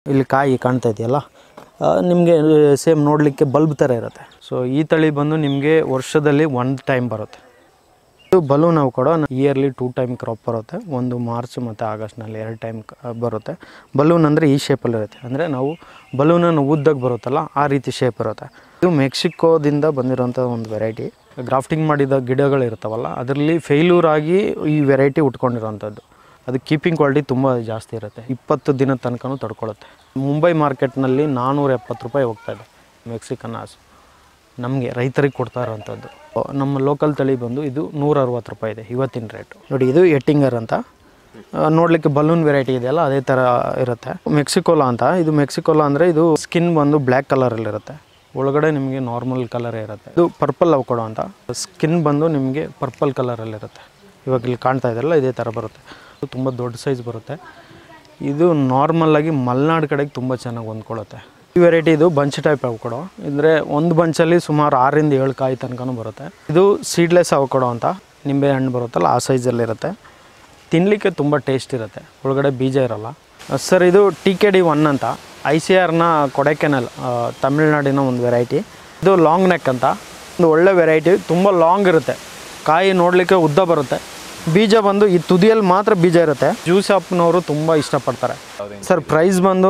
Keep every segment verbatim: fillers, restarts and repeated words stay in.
ಇಲ್ಲಿ ಕಾಯಿ ಕಾಣ್ತಾ ಇದೆಯಲ್ಲ, ನಿಮಗೆ ಸೇಮ್ ನೋಡಲಿಕ್ಕೆ ಬಲ್ಬ್ ಥರ ಇರುತ್ತೆ. ಸೊ ಈ ತಳಿ ಬಂದು ನಿಮಗೆ ವರ್ಷದಲ್ಲಿ ಒಂದು ಟೈಮ್ ಬರುತ್ತೆ. ಇದು ಬಲೂನ್ ನಾವು ಕೂಡ ಇಯರ್ಲಿ ಟೂ ಟೈಮ್ ಕ್ರಾಪ್ ಬರುತ್ತೆ. ಒಂದು ಮಾರ್ಚ್ ಮತ್ತು ಆಗಸ್ಟ್ನಲ್ಲಿ ಎರಡು ಟೈಮ್ ಬರುತ್ತೆ. ಬಲೂನ್ ಅಂದರೆ ಈ ಶೇಪಲ್ಲಿ ಇರುತ್ತೆ, ಅಂದರೆ ನಾವು ಬಲೂನನ್ನು ಉದ್ದಾಗ ಬರುತ್ತಲ್ಲ ಆ ರೀತಿ ಶೇಪ್ ಇರುತ್ತೆ. ಇದು ಮೆಕ್ಸಿಕೋದಿಂದ ಬಂದಿರೋಂಥ ಒಂದು ವೆರೈಟಿ. ಗ್ರಾಫ್ಟಿಂಗ್ ಮಾಡಿದ ಗಿಡಗಳು ಇರ್ತಾವಲ್ಲ ಅದರಲ್ಲಿ ಫೇಲ್ಯೂರ್ ಆಗಿ ಈ ವೆರೈಟಿ ಉಟ್ಕೊಂಡಿರೋಂಥದ್ದು. ಅದು ಕೀಪಿಂಗ್ ಕ್ವಾಲಿಟಿ ತುಂಬ ಜಾಸ್ತಿ ಇರುತ್ತೆ, ಇಪ್ಪತ್ತು ದಿನದ ತನಕನೂ ತಡ್ಕೊಳ್ಳುತ್ತೆ. ಮುಂಬೈ ಮಾರ್ಕೆಟ್ನಲ್ಲಿ ನಾನ್ನೂರ ಎಪ್ಪತ್ತು ರೂಪಾಯಿ ಹೋಗ್ತಾಯಿದೆ ಮೆಕ್ಸಿಕನ್ ಹಾಸು, ನಮಗೆ ರೈತರಿಗೆ ಕೊಡ್ತಾ ಇರೋವಂಥದ್ದು. ನಮ್ಮ ಲೋಕಲ್ ತಳಿ ಬಂದು ಇದು ನೂರ ಅರವತ್ತು ರೂಪಾಯಿ ಇದೆ ಇವತ್ತಿನ ರೇಟು. ನೋಡಿ ಇದು ಎಟ್ಟಿಂಗರ್ ಅಂತ, ನೋಡಲಿಕ್ಕೆ ಬಲೂನ್ ವೆರೈಟಿ ಇದೆಯಲ್ಲ ಅದೇ ಥರ ಇರುತ್ತೆ. ಮೆಕ್ಸಿಕೋಲಾ ಅಂತ, ಇದು ಮೆಕ್ಸಿಕೋಲಾ ಅಂದರೆ ಇದು ಸ್ಕಿನ್ ಬಂದು ಬ್ಲ್ಯಾಕ್ ಕಲರಲ್ಲಿರುತ್ತೆ, ಒಳಗಡೆ ನಿಮಗೆ ನಾರ್ಮಲ್ ಕಲರೇ ಇರುತ್ತೆ. ಇದು ಪರ್ಪಲ್ ಅವಕಾಡೋ ಅಂತ, ಸ್ಕಿನ್ ಬಂದು ನಿಮಗೆ ಪರ್ಪಲ್ ಕಲರಲ್ಲಿರುತ್ತೆ. ಇವಾಗ ಇಲ್ಲಿ ಕಾಣ್ತಾ ಇದೆಯಲ್ಲ ಇದೇ ಥರ ಬರುತ್ತೆ. ಇದು ತುಂಬ ದೊಡ್ಡ ಸೈಜ್ ಬರುತ್ತೆ. ಇದು ನಾರ್ಮಲಾಗಿ ಮಲೆನಾಡು ಕಡೆಗೆ ತುಂಬ ಚೆನ್ನಾಗಿ ಹೊಂದ್ಕೊಳ್ಳುತ್ತೆ. ಈ ವೆರೈಟಿ ಇದು ಬಂಚ್ ಟೈಪ್ ಅವಕಾಡೋ, ಅಂದರೆ ಒಂದು ಬಂಚಲ್ಲಿ ಸುಮಾರು ಆರರಿಂದ ಏಳು ಕಾಯಿ ತನಕನೂ ಬರುತ್ತೆ. ಇದು ಸೀಡ್ಲೆಸ್ ಅವಕಾಡೋ ಅಂತ, ನಿಂಬೆ ಹಣ್ಣು ಬರುತ್ತಲ್ಲ ಆ ಸೈಜಲ್ಲಿರುತ್ತೆ. ತಿನ್ನಲಿಕ್ಕೆ ತುಂಬ ಟೇಸ್ಟ್ ಇರುತ್ತೆ, ಒಳಗಡೆ ಬೀಜ ಇರೋಲ್ಲ. ಸರ್ ಇದು ಟಿ ಕೆ ಡಿ ಒನ್ ಅಂತ, ಐ ಸಿ ಆರ್ನ ಕೊಡೈಕೆನಲ್ ತಮಿಳ್ನಾಡಿನ ಒಂದು ವೆರೈಟಿ. ಇದು ಲಾಂಗ್ ನೆಕ್ ಅಂತ, ಒಂದು ಒಳ್ಳೆ ವೆರೈಟಿ, ತುಂಬ ಲಾಂಗ್ ಇರುತ್ತೆ, ಕಾಯಿ ನೋಡಲಿಕ್ಕೆ ಉದ್ದ ಬರುತ್ತೆ. ಬೀಜ ಬಂದು ಈ ತುದಿಯಲ್ಲಿ ಮಾತ್ರ ಬೀಜ ಇರುತ್ತೆ. ಜ್ಯೂಸ್ ಶಾಪ್ನವರು ತುಂಬ ಇಷ್ಟಪಡ್ತಾರೆ. ಸರ್ ಪ್ರೈಸ್ ಬಂದು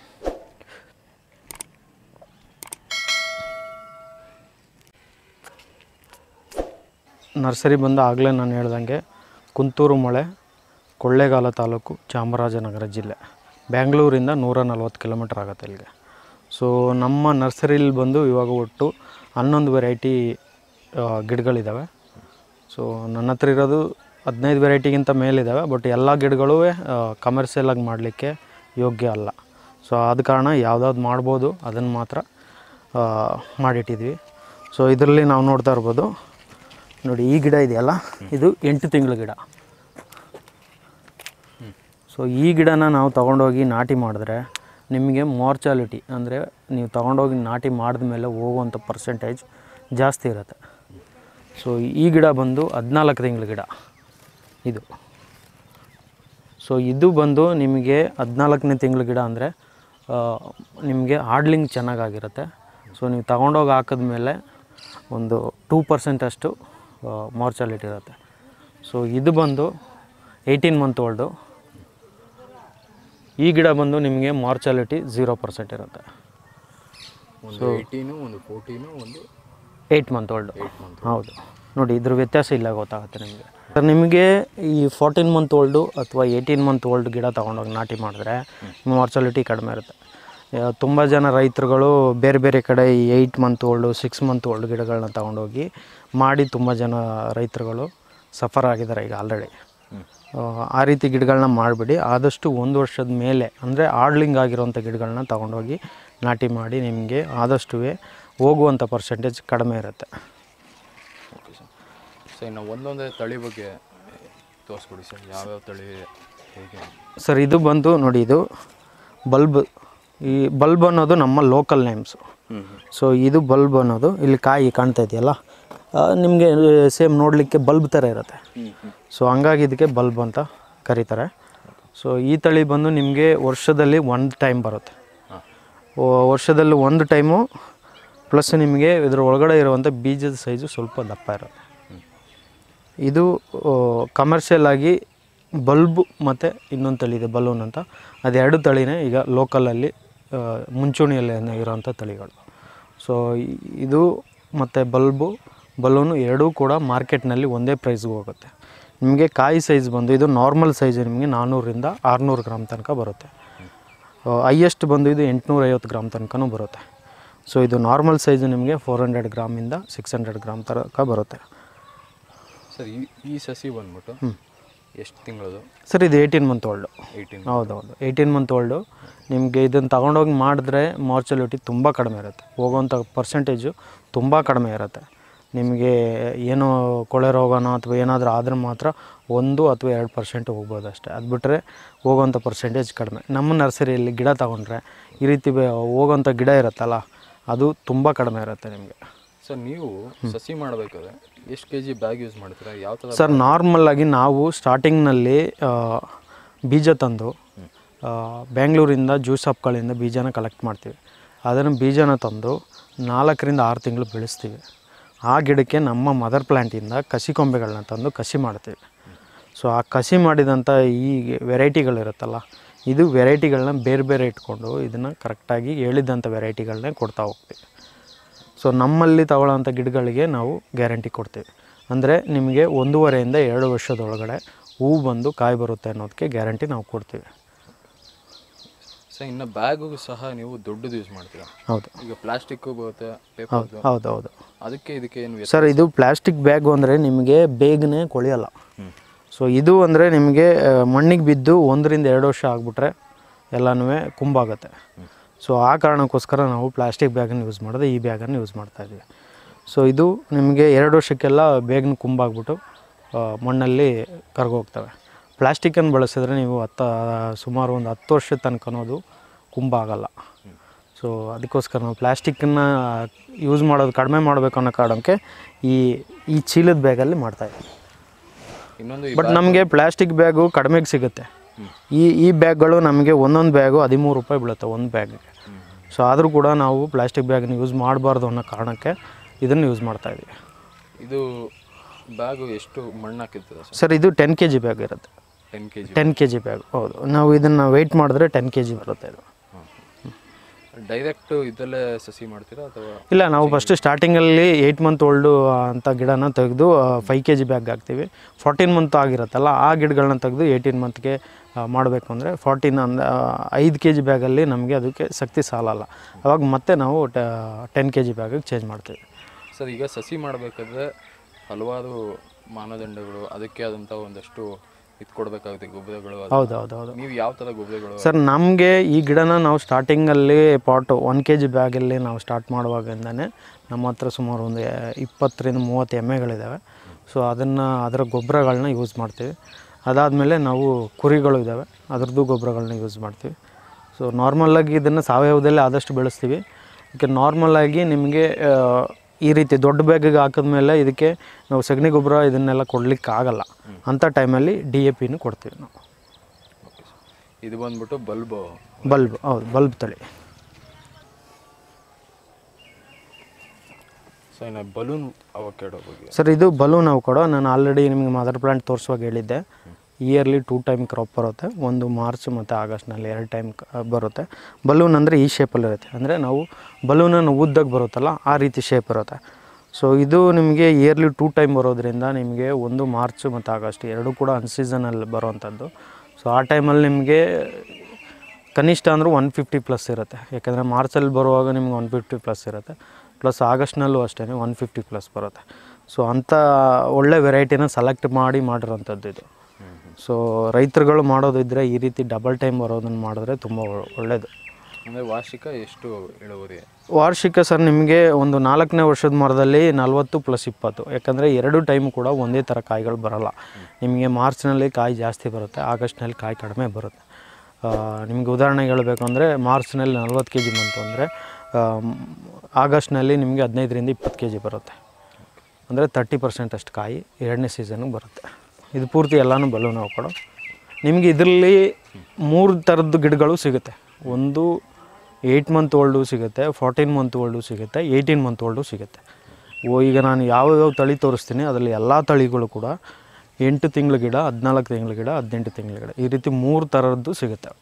ನರ್ಸರಿ ಬಂದು ಆಗಲೇ ನಾನು ಹೇಳ್ದಂಗೆ ಕುಂತೂರು ಮಳೆ, ಕೊಳ್ಳೇಗಾಲ ತಾಲೂಕು, ಚಾಮರಾಜನಗರ ಜಿಲ್ಲೆ, ಬ್ಯಾಂಗ್ಳೂರಿಂದ ನೂರ ನಲ್ವತ್ತು ಕಿಲೋಮೀಟ್ರ್ ಆಗುತ್ತೆ ಇಲ್ಲಿಗೆ. ಸೊ ನಮ್ಮ ನರ್ಸರಿಲಿ ಬಂದು ಇವಾಗ ಒಟ್ಟು ಹನ್ನೊಂದು ವೆರೈಟಿ ಗಿಡಗಳಿದ್ದಾವೆ. ಸೊ ನನ್ನ ಹತ್ರ ಇರೋದು ಹದಿನೈದು ವೆರೈಟಿಗಿಂತ ಮೇಲಿದ್ದಾವೆ, ಬಟ್ ಎಲ್ಲ ಗಿಡಗಳೂ ಕಮರ್ಷಿಯಲಾಗಿ ಮಾಡಲಿಕ್ಕೆ ಯೋಗ್ಯ ಅಲ್ಲ. ಸೊ ಆದ ಕಾರಣ ಯಾವುದಾದ್ರು ಮಾಡ್ಬೋದು ಅದನ್ನು ಮಾತ್ರ ಮಾಡಿಟ್ಟಿದ್ವಿ. ಸೊ ಇದರಲ್ಲಿ ನಾವು ನೋಡ್ತಾ ಇರ್ಬೋದು, ನೋಡಿ ಈ ಗಿಡ ಇದೆಯಲ್ಲ ಇದು ಎಂಟು ತಿಂಗಳ ಗಿಡ. ಸೊ ಈ ಗಿಡನ ನಾವು ತೊಗೊಂಡೋಗಿ ನಾಟಿ ಮಾಡಿದ್ರೆ ನಿಮಗೆ ಮಾರ್ಚಾಲಿಟಿ, ಅಂದರೆ ನೀವು ತೊಗೊಂಡೋಗಿ ನಾಟಿ ಮಾಡಿದ ಮೇಲೆ ಹೋಗುವಂಥ ಪರ್ಸೆಂಟೇಜ್ ಜಾಸ್ತಿ ಇರುತ್ತೆ. ಸೊ ಈ ಗಿಡ ಬಂದು ಹದಿನಾಲ್ಕು ತಿಂಗಳ ಗಿಡ ಇದು. ಸೊ ಇದು ಬಂದು ನಿಮಗೆ ಹದಿನಾಲ್ಕನೇ ತಿಂಗಳ ಗಿಡ ಅಂದರೆ ನಿಮಗೆ ಹಾರ್ಡ್ಲಿಂಗ್ ಚೆನ್ನಾಗಾಗಿರುತ್ತೆ. ಸೊ ನೀವು ತೊಗೊಂಡೋಗಿ ಹಾಕಿದ್ಮೇಲೆ ಒಂದು ಟೂ ಪರ್ಸೆಂಟಷ್ಟು ಮಾರ್ಚಾಲಿಟಿ ಇರುತ್ತೆ. ಸೊ ಇದು ಬಂದು ಏಯ್ಟೀನ್ ಮಂತ್ ಓಲ್ಡು. ಈ ಗಿಡ ಬಂದು ನಿಮಗೆ ಮಾರ್ಚಾಲಿಟಿ ಝೀರೋ ಪರ್ಸೆಂಟ್ ಇರುತ್ತೆ. ಸೊ ಏಯ್ಟೀನು ಒಂದು ಫೋರ್ಟೀನು ಒಂದು ಏಯ್ಟ್ ಮಂತ್ ಓಲ್ಡು. ಹೌದು, ನೋಡಿ ಇದ್ರ ವ್ಯತ್ಯಾಸ ಇಲ್ಲ ಗೊತ್ತಾಗುತ್ತೆ ನಿಮಗೆ. ಸರ್ ನಿಮಗೆ ಈ ಫೋರ್ಟೀನ್ ಮಂತ್ ಓಲ್ಡು ಅಥವಾ ಏಯ್ಟೀನ್ ಮಂತ್ ಓಲ್ಡ್ ಗಿಡ ತೊಗೊಂಡೋಗಿ ನಾಟಿ ಮಾಡಿದ್ರೆ ಮಾರ್ಚಾಲಿಟಿ ಕಡಿಮೆ ಇರುತ್ತೆ. ತುಂಬ ಜನ ರೈತರುಗಳು ಬೇರೆ ಬೇರೆ ಕಡೆ ಈ eight month old six month old ಗಿಡಗಳನ್ನ ತೊಗೊಂಡೋಗಿ ಮಾಡಿ ತುಂಬ ಜನ ರೈತರುಗಳು ಸಫರ್ ಆಗಿದ್ದಾರೆ ಈಗ ಆಲ್ರೆಡಿ. ಆ ರೀತಿ ಗಿಡಗಳನ್ನ ಮಾಡಿಬಿಡಿ. ಆದಷ್ಟು ಒಂದು ವರ್ಷದ ಮೇಲೆ ಅಂದರೆ ಆಡ್ಲಿಂಗ್ ಆಗಿರೋಂಥ ಗಿಡಗಳನ್ನ ತೊಗೊಂಡೋಗಿ ನಾಟಿ ಮಾಡಿ, ನಿಮಗೆ ಆದಷ್ಟು ಹೋಗುವಂಥ ಪರ್ಸೆಂಟೇಜ್ ಕಡಿಮೆ ಇರುತ್ತೆ. Okay sir. ಸರ್ ಇನ್ನು ಒಂದೊಂದೇ ತಳಿ ಬಗ್ಗೆ ತೋರಿಸ್ಕೊಡಿ ಸರ್, ಯಾವ್ಯಾವ ತಳಿ ಹೇಗೆ? ಸರ್ ಇದು ಬಂದು ನೋಡಿ, ಇದು ಬಲ್ಬ್. ಈ ಬಲ್ಬ್ ಅನ್ನೋದು ನಮ್ಮ ಲೋಕಲ್ ನೇಮ್ಸು. ಸೊ ಇದು ಬಲ್ಬ್ ಅನ್ನೋದು, ಇಲ್ಲಿ ಕಾಯಿ ಕಾಣ್ತಾ ಇದೆಯಲ್ಲ ನಿಮಗೆ ಸೇಮ್ ನೋಡಲಿಕ್ಕೆ ಬಲ್ಬ್ ಥರ ಇರುತ್ತೆ. ಸೊ ಹಂಗಾಗಿ ಇದಕ್ಕೆ ಬಲ್ಬ್ ಅಂತ ಕರೀತಾರೆ. ಸೊ ಈ ತಳಿ ಬಂದು ನಿಮಗೆ ವರ್ಷದಲ್ಲಿ ಒಂದು ಟೈಮ್ ಬರುತ್ತೆ. ವರ್ಷದಲ್ಲಿ ಒಂದು ಟೈಮು ಪ್ಲಸ್ ನಿಮಗೆ ಇದರ ಒಳಗಡೆ ಇರುವಂಥ ಬೀಜದ ಸೈಜು ಸ್ವಲ್ಪ ದಪ್ಪ ಇರುತ್ತೆ. ಇದು ಕಮರ್ಷಿಯಲ್ ಆಗಿ ಬಲ್ಬ್ ಮತ್ತು ಇನ್ನೊಂದು ತಳಿ ಇದೆ ಬಲೂನ್ ಅಂತ, ಅದೆರಡು ತಳಿನೇ ಈಗ ಲೋಕಲಲ್ಲಿ ಮುಂಚೂಣಿಯಲ್ಲಿ ಇರೋವಂಥ ತಳಿಗಳು. ಸೊ ಇದು ಮತ್ತು ಬಲ್ಬು ಬಲೂನು ಎರಡೂ ಕೂಡ ಮಾರ್ಕೆಟ್ನಲ್ಲಿ ಒಂದೇ ಪ್ರೈಸ್ಗೆ ಹೋಗುತ್ತೆ. ನಿಮಗೆ ಕಾಯಿ ಸೈಜ್ ಬಂದು ಇದು ನಾರ್ಮಲ್ ಸೈಜ್ ನಿಮಗೆ ನಾನ್ನೂರಿಂದ ಆರುನೂರು ಗ್ರಾಮ್ ತನಕ ಬರುತ್ತೆ. ಹೈಯೆಸ್ಟ್ ಬಂದು ಇದು ಎಂಟುನೂರ ಐವತ್ತು ಗ್ರಾಮ್ ತನಕನೂ ಬರುತ್ತೆ. ಸೊ ಇದು ನಾರ್ಮಲ್ ಸೈಜು ನಿಮಗೆ ಫೋರ್ ಹಂಡ್ರೆಡ್ ಗ್ರಾಮಿಂದ ಸಿಕ್ಸ್ ಹಂಡ್ರೆಡ್ ಗ್ರಾಮ್ ತನಕ ಬರುತ್ತೆ. ಸರ್ ಈ ಈ ಸಸಿ ಬಂದ್ಬಿಟ್ಟು ಎಷ್ಟು ತಿಂಗಳದು? ಸರ್ ಇದು ಏಯ್ಟೀನ್ ಮಂತ್ ಓಲ್ಡು. ಏಯ್ಟೀನ್ ಹೌದೌದು, ಏಯ್ಟೀನ್ ಮಂತ್ ಓಲ್ಡು. ನಿಮಗೆ ಇದನ್ನು ತಗೊಂಡೋಗಿ ಮಾಡಿದ್ರೆ ಮಾರ್ಚಾಲಿಟಿ ತುಂಬ ಕಡಿಮೆ ಇರುತ್ತೆ, ಹೋಗೋವಂಥ ಪರ್ಸೆಂಟೇಜು ತುಂಬ ಕಡಿಮೆ ಇರುತ್ತೆ. ನಿಮಗೆ ಏನೋ ಕೊಳೆ ರೋಗನೋ ಅಥವಾ ಏನಾದರೂ ಆದರೆ ಮಾತ್ರ ಒಂದು ಅಥವಾ ಎರಡು ಪರ್ಸೆಂಟ್ ಹೋಗ್ಬೋದು ಅಷ್ಟೇ. ಅದು ಬಿಟ್ಟರೆ ಹೋಗೋವಂಥ ಪರ್ಸೆಂಟೇಜ್ ಕಡಿಮೆ. ನಮ್ಮ ನರ್ಸರಿಯಲ್ಲಿ ಗಿಡ ತೊಗೊಂಡ್ರೆ ಈ ರೀತಿ ಹೋಗೋವಂಥ ಗಿಡ ಇರುತ್ತಲ್ಲ ಅದು ತುಂಬ ಕಡಿಮೆ ಇರುತ್ತೆ ನಿಮಗೆ. ಸರ್ ನೀವು ಸಸಿ ಮಾಡಬೇಕಾದ್ರೆ ಎಷ್ಟು ಕೆ ಜಿ ಬ್ಯಾಗ್ ಯೂಸ್ ಮಾಡ್ತೀರಾ, ಯಾವ ಥರ? ಸರ್ ನಾರ್ಮಲ್ಲಾಗಿ ನಾವು ಸ್ಟಾರ್ಟಿಂಗ್ನಲ್ಲಿ ಬೀಜ ತಂದು ಬೆಂಗಳೂರಿಂದ ಜ್ಯೂಸ್ ಹಬ್ಗಳಿಂದ ಬೀಜನ ಕಲೆಕ್ಟ್ ಮಾಡ್ತೀವಿ. ಅದನ್ನು ಬೀಜನ ತಂದು ನಾಲ್ಕರಿಂದ ಆರು ತಿಂಗಳು ಬೆಳೆಸ್ತೀವಿ. ಆ ಗಿಡಕ್ಕೆ ನಮ್ಮ ಮದರ್ ಪ್ಲ್ಯಾಂಟಿಂದ ಕಸಿ ಕೊಂಬೆಗಳನ್ನ ತಂದು ಕಸಿ ಮಾಡ್ತೀವಿ. ಸೊ ಆ ಕಸಿ ಮಾಡಿದಂಥ ಈ ವೆರೈಟಿಗಳಿರುತ್ತಲ್ಲ, ಇದು ವೆರೈಟಿಗಳನ್ನ ಬೇರೆ ಬೇರೆ ಇಟ್ಕೊಂಡು ಇದನ್ನು ಕರೆಕ್ಟಾಗಿ ಹೇಳಿದಂಥ ವೆರೈಟಿಗಳನ್ನೇ ಕೊಡ್ತಾ ಹೋಗ್ತೀವಿ. ಸೊ ನಮ್ಮಲ್ಲಿ ತಗೊಳ್ಳೋಂಥ ಗಿಡಗಳಿಗೆ ನಾವು ಗ್ಯಾರಂಟಿ ಕೊಡ್ತೀವಿ. ಅಂದರೆ ನಿಮಗೆ ಒಂದೂವರೆಯಿಂದ ಎರಡು ವರ್ಷದೊಳಗಡೆ ಹೂವು ಬಂದು ಕಾಯಿ ಬರುತ್ತೆ ಅನ್ನೋದಕ್ಕೆ ಗ್ಯಾರಂಟಿ ನಾವು ಕೊಡ್ತೀವಿ. ಸರ್ ಇನ್ನು ಬ್ಯಾಗು ಸಹ ನೀವು ದೊಡ್ಡದು ಯೂಸ್ ಮಾಡ್ತೀರಾ? ಹೌದು. ಈಗ ಪ್ಲಾಸ್ಟಿಕ್ಕು ಬರುತ್ತೆ, ಪೇಪರ್. ಹೌದು ಹೌದು. ಅದಕ್ಕೆ ಇದಕ್ಕೆ ಏನು ಸರ್, ಇದು ಪ್ಲಾಸ್ಟಿಕ್ ಬ್ಯಾಗು ಅಂದರೆ ನಿಮಗೆ ಬೇಗನೆ ಕೊಳೆಯಲ್ಲ. ಸೊ ಇದು ಅಂದರೆ ನಿಮಗೆ ಮಣ್ಣಿಗೆ ಬಿದ್ದು ಒಂದರಿಂದ ಎರಡು ವರ್ಷ ಆಗಿಬಿಟ್ರೆ ಎಲ್ಲನೂ ಕುಂಬಾಗುತ್ತೆ. ಸೊ ಆ ಕಾರಣಕ್ಕೋಸ್ಕರ ನಾವು ಪ್ಲಾಸ್ಟಿಕ್ ಬ್ಯಾಗನ್ನು ಯೂಸ್ ಮಾಡೋದು, ಈ ಬ್ಯಾಗನ್ನು ಯೂಸ್ ಮಾಡ್ತಾಯಿದ್ದೀವಿ. ಸೊ ಇದು ನಿಮಗೆ ಎರಡು ವರ್ಷಕ್ಕೆಲ್ಲ ಬೇಗನೆ ಕುಂಬಾಗ್ಬಿಟ್ಟು ಮಣ್ಣಲ್ಲಿ ಕರಗೋಗ್ತವೆ. ಪ್ಲಾಸ್ಟಿಕ್ಕನ್ನು ಬಳಸಿದ್ರೆ ನೀವು ಹತ್ತು ಸುಮಾರು ಒಂದು ಹತ್ತು ವರ್ಷದ ತನಕನೋದು ಕುಂಬ ಆಗಲ್ಲ. ಸೊ ಅದಕ್ಕೋಸ್ಕರ ನಾವು ಪ್ಲಾಸ್ಟಿಕ್ಕನ್ನು ಯೂಸ್ ಮಾಡೋದು ಕಡಿಮೆ ಮಾಡಬೇಕು ಅನ್ನೋ ಕಾರಣಕ್ಕೆ ಈ ಈ ಚೀಲದ ಬ್ಯಾಗಲ್ಲಿ ಮಾಡ್ತಾಯಿದ್ದೀವಿ. ಇನ್ನೊಂದು ಬಟ್ ನಮಗೆ ಪ್ಲಾಸ್ಟಿಕ್ ಬ್ಯಾಗು ಕಡಿಮೆಗೆ ಸಿಗುತ್ತೆ. ಈ ಈ ಬ್ಯಾಗ್ಗಳು ನಮಗೆ ಒಂದೊಂದು ಬ್ಯಾಗು ಹದಿಮೂರು ರೂಪಾಯಿ ಬೀಳುತ್ತೆ ಒಂದು ಬ್ಯಾಗಿಗೆ. ಸೊ ಆದರೂ ಕೂಡ ನಾವು ಪ್ಲಾಸ್ಟಿಕ್ ಬ್ಯಾಗನ್ನು ಯೂಸ್ ಮಾಡಬಾರ್ದು ಅನ್ನೋ ಕಾರಣಕ್ಕೆ ಇದನ್ನು ಯೂಸ್ ಮಾಡ್ತಾಯಿದ್ದೀವಿ. ಇದು ಬ್ಯಾಗು ಎಷ್ಟು ಮಣ್ಣು ಹಾಕಿರ್ತದೆ ಸರ್? ಸರ್, ಇದು ಟೆನ್ ಕೆ ಜಿ ಬ್ಯಾಗ್ ಇರುತ್ತೆ. Ten K G ten K G bag. ಹೌದು. ನಾವು ಇದನ್ನು ವೆಯ್ಟ್ ಮಾಡಿದ್ರೆ ಟೆನ್ ಕೆ ಜಿ ಬರುತ್ತೆ ಇದು. ಡೈರೆಕ್ಟು ಇದರಲ್ಲೇ ಸಸಿ ಮಾಡ್ತೀರಾ ಅಥವಾ? ಇಲ್ಲ, ನಾವು ಫಸ್ಟ್ ಸ್ಟಾರ್ಟಿಂಗಲ್ಲಿ ಏಯ್ಟ್ ಮಂತ್ ಓಲ್ಡು ಅಂತ ಗಿಡನ ತೆಗೆದು ಫೈವ್ ಕೆ ಜಿ ಬ್ಯಾಗ್ ಹಾಕ್ತೀವಿ. ಫಾರ್ಟೀನ್ ಮಂತ್ ಆಗಿರುತ್ತಲ್ಲ ಆ ಗಿಡಗಳನ್ನ ತೆಗೆದು ಏಯ್ಟೀನ್ ಮಂತ್ಗೆ ಮಾಡಬೇಕು ಅಂದರೆ ಫಾರ್ಟೀನ್ ಅಂದ ಐದು ಕೆ ಜಿ ಬ್ಯಾಗಲ್ಲಿ ನಮಗೆ ಅದಕ್ಕೆ ಶಕ್ತಿ ಸಾಲಲ್ಲ. ಅವಾಗ ಮತ್ತೆ ನಾವು ಟೆನ್ ಕೆ ಜಿ ಬ್ಯಾಗಿಗೆ ಚೇಂಜ್ ಮಾಡ್ತೀವಿ. ಸರ್, ಈಗ ಸಸಿ ಮಾಡಬೇಕಾದ್ರೆ ಹಲವಾರು ಮಾನದಂಡಗಳು, ಅದಕ್ಕೆ ಆದಂಥ ಒಂದಷ್ಟು ಇದು ಕೊಡಬೇಕಾಗುತ್ತೆ, ಗೊಬ್ಬರಗಳು. ಹೌದು ಹೌದು ಹೌದು. ನೀವು ಯಾವ ಥರ ಗೊಬ್ಬರಗಳು? ಸರ್, ನಮಗೆ ಈ ಗಿಡನ ನಾವು ಸ್ಟಾರ್ಟಿಂಗಲ್ಲಿ ಪಾಟು ಒನ್ ಕೆ ಜಿ ಬ್ಯಾಗಲ್ಲಿ ನಾವು ಸ್ಟಾರ್ಟ್ ಮಾಡುವಾಗಿಂದನೇ ನಮ್ಮ ಹತ್ರ ಸುಮಾರು ಒಂದು ಇಪ್ಪತ್ತರಿಂದ ಮೂವತ್ತು ಎಮ್ಮೆಗಳಿದ್ದಾವೆ. ಸೊ ಅದನ್ನು ಅದರ ಗೊಬ್ಬರಗಳನ್ನ ಯೂಸ್ ಮಾಡ್ತೀವಿ. ಅದಾದಮೇಲೆ ನಾವು ಕುರಿಗಳು ಇದ್ದಾವೆ, ಅದರದ್ದು ಗೊಬ್ಬರಗಳನ್ನ ಯೂಸ್ ಮಾಡ್ತೀವಿ. ಸೊ ನಾರ್ಮಲಾಗಿ ಇದನ್ನು ಸಾವಯವದಲ್ಲೇ ಆದಷ್ಟು ಬೆಳೆಸ್ತೀವಿ. ಈಗ ನಾರ್ಮಲಾಗಿ ನಿಮಗೆ ಈ ರೀತಿ ದೊಡ್ಡ ಬ್ಯಾಗಿಗೆ ಹಾಕಿದ್ಮೇಲೆ ಇದಕ್ಕೆ ನಾವು ಸಗಣಿ ಗೊಬ್ಬರ ಇದನ್ನೆಲ್ಲ ಕೊಡಲಿಕ್ಕೆ ಆಗಲ್ಲ. ಅಂಥ ಟೈಮಲ್ಲಿ ಡಿ ಎ ಪಿನೂ ಕೊಡ್ತೀವಿ ನಾವು. ಇದು ಬಂದ್ಬಿಟ್ಟು ಬಲ್ಬು ಬಲ್ಬ್ ಹೌದು, ಬಲ್ಬ್ ತಳಿ. ಸೊ ಇನ್ನು ಬಲೂನ್ ಅವಕ್ಯಾಡೋ ಬಗ್ಗೆ? ಸರ್, ಇದು ಬಲೂನ್ ಅವಕ್ಯಾಡೋ ನಾನು ಆಲ್ರೆಡಿ ನಿಮಗೆ ಮದರ್ ಪ್ಲಾಂಟ್ ತೋರಿಸುವಾಗ ಹೇಳಿದ್ದೆ. ಇಯರ್ಲಿ ಟೂ ಟೈಮ್ ಕ್ರಾಪ್ ಬರುತ್ತೆ. ಒಂದು ಮಾರ್ಚ್ ಮತ್ತು ಆಗಸ್ಟ್ನಲ್ಲಿ ಎರಡು ಟೈಮ್ ಬರುತ್ತೆ. ಬಲೂನ್ ಅಂದರೆ ಈ ಶೇಪಲ್ಲಿರುತ್ತೆ. ಅಂದರೆ ನಾವು ಬಲೂನನ್ನು ಉದ್ದಾಗ ಬರುತ್ತಲ್ಲ ಆ ರೀತಿ ಶೇಪ್ ಇರುತ್ತೆ. ಸೊ ಇದು ನಿಮಗೆ ಇಯರ್ಲಿ ಟೂ ಟೈಮ್ ಬರೋದ್ರಿಂದ ನಿಮಗೆ ಒಂದು ಮಾರ್ಚ್ ಮತ್ತು ಆಗಸ್ಟ್ ಎರಡೂ ಕೂಡ ಅನ್ಸೀಸನಲ್ಲಿ ಬರೋವಂಥದ್ದು. ಸೊ ಆ ಟೈಮಲ್ಲಿ ನಿಮಗೆ ಕನಿಷ್ಠ ಅಂದರೂ ಒನ್ ಫಿಫ್ಟಿ ಪ್ಲಸ್ ಇರುತ್ತೆ. ಯಾಕೆಂದರೆ ಮಾರ್ಚಲ್ಲಿ ಬರುವಾಗ ನಿಮ್ಗೆ ಒನ್ ಫಿಫ್ಟಿ ಪ್ಲಸ್ ಇರುತ್ತೆ. ಪ್ಲಸ್ ಆಗಸ್ಟ್ನಲ್ಲೂ ಅಷ್ಟೇ ಒನ್ ಫಿಫ್ಟಿ ಪ್ಲಸ್ ಬರುತ್ತೆ. ಸೊ ಅಂಥ ಒಳ್ಳೆ ವೆರೈಟಿನ ಸೆಲೆಕ್ಟ್ ಮಾಡಿ ಮಾಡಿರೋಂಥದ್ದು ಇದು. ಸೊ ರೈತರುಗಳು ಮಾಡೋದಿದ್ದರೆ ಈ ರೀತಿ ಡಬಲ್ ಟೈಮ್ ಬರೋದನ್ನು ಮಾಡಿದ್ರೆ ತುಂಬ ಒಳ್ಳೆಯದು. ಅಂದರೆ ವಾರ್ಷಿಕ ಎಷ್ಟು ಇಳುವರಿ? ವಾರ್ಷಿಕ ಸರ್, ನಿಮಗೆ ಒಂದು ನಾಲ್ಕನೇ ವರ್ಷದ ಮರದಲ್ಲಿ ನಲ್ವತ್ತು ಪ್ಲಸ್ ಇಪ್ಪತ್ತು. ಯಾಕಂದರೆ ಎರಡು ಟೈಮ್ ಕೂಡ ಒಂದೇ ಥರ ಕಾಯಿಗಳು ಬರೋಲ್ಲ. ನಿಮಗೆ ಮಾರ್ಚ್ನಲ್ಲಿ ಕಾಯಿ ಜಾಸ್ತಿ ಬರುತ್ತೆ, ಆಗಸ್ಟ್ನಲ್ಲಿ ಕಾಯಿ ಕಡಿಮೆ ಬರುತ್ತೆ. ನಿಮಗೆ ಉದಾಹರಣೆಗೆ ಹೇಳಬೇಕು ಅಂದರೆ ಮಾರ್ಚ್ನಲ್ಲಿ ನಲ್ವತ್ತು ಕೆ ಜಿ ಬಂತು ಅಂದರೆ ಆಗಸ್ಟ್ನಲ್ಲಿ ನಿಮಗೆ ಹದಿನೈದರಿಂದ ಇಪ್ಪತ್ತು ಕೆ ಜಿ ಬರುತ್ತೆ. ಅಂದರೆ ತರ್ಟಿ ಪರ್ಸೆಂಟ್ ಅಷ್ಟು ಕಾಯಿ ಎರಡನೇ ಸೀಸನ್ಗೆ ಬರುತ್ತೆ. ಇದು ಪೂರ್ತಿ ಎಲ್ಲನೂ ಬಲೂನ್ ಅವಕ್ಯಾಡೋ. ನಿಮಗೆ ಇದರಲ್ಲಿ ಮೂರು ಥರದ್ದು ಗಿಡಗಳು ಸಿಗುತ್ತೆ. ಒಂದು ಏಯ್ಟ್ ಮಂತ್ ಓಲ್ಡು ಸಿಗುತ್ತೆ, ಫಾರ್ಟೀನ್ ಮಂತ್ ಓಲ್ಡು ಸಿಗುತ್ತೆ, ಏಯ್ಟೀನ್ ಮಂತ್ ಓಲ್ಡು ಸಿಗುತ್ತೆ. ಓ ಈಗ ನಾನು ಯಾವ್ಯಾವ ತಳಿ ತೋರಿಸ್ತೀನಿ ಅದರಲ್ಲಿ ಎಲ್ಲ ತಳಿಗಳು ಕೂಡ ಎಂಟು ತಿಂಗಳ ಗಿಡ, ಹದಿನಾಲ್ಕು ತಿಂಗಳ ಗಿಡ, ಹದಿನೆಂಟು ತಿಂಗಳ ಗಿಡ, ಈ ರೀತಿ ಮೂರು ಥರದ್ದು ಸಿಗುತ್ತೆ.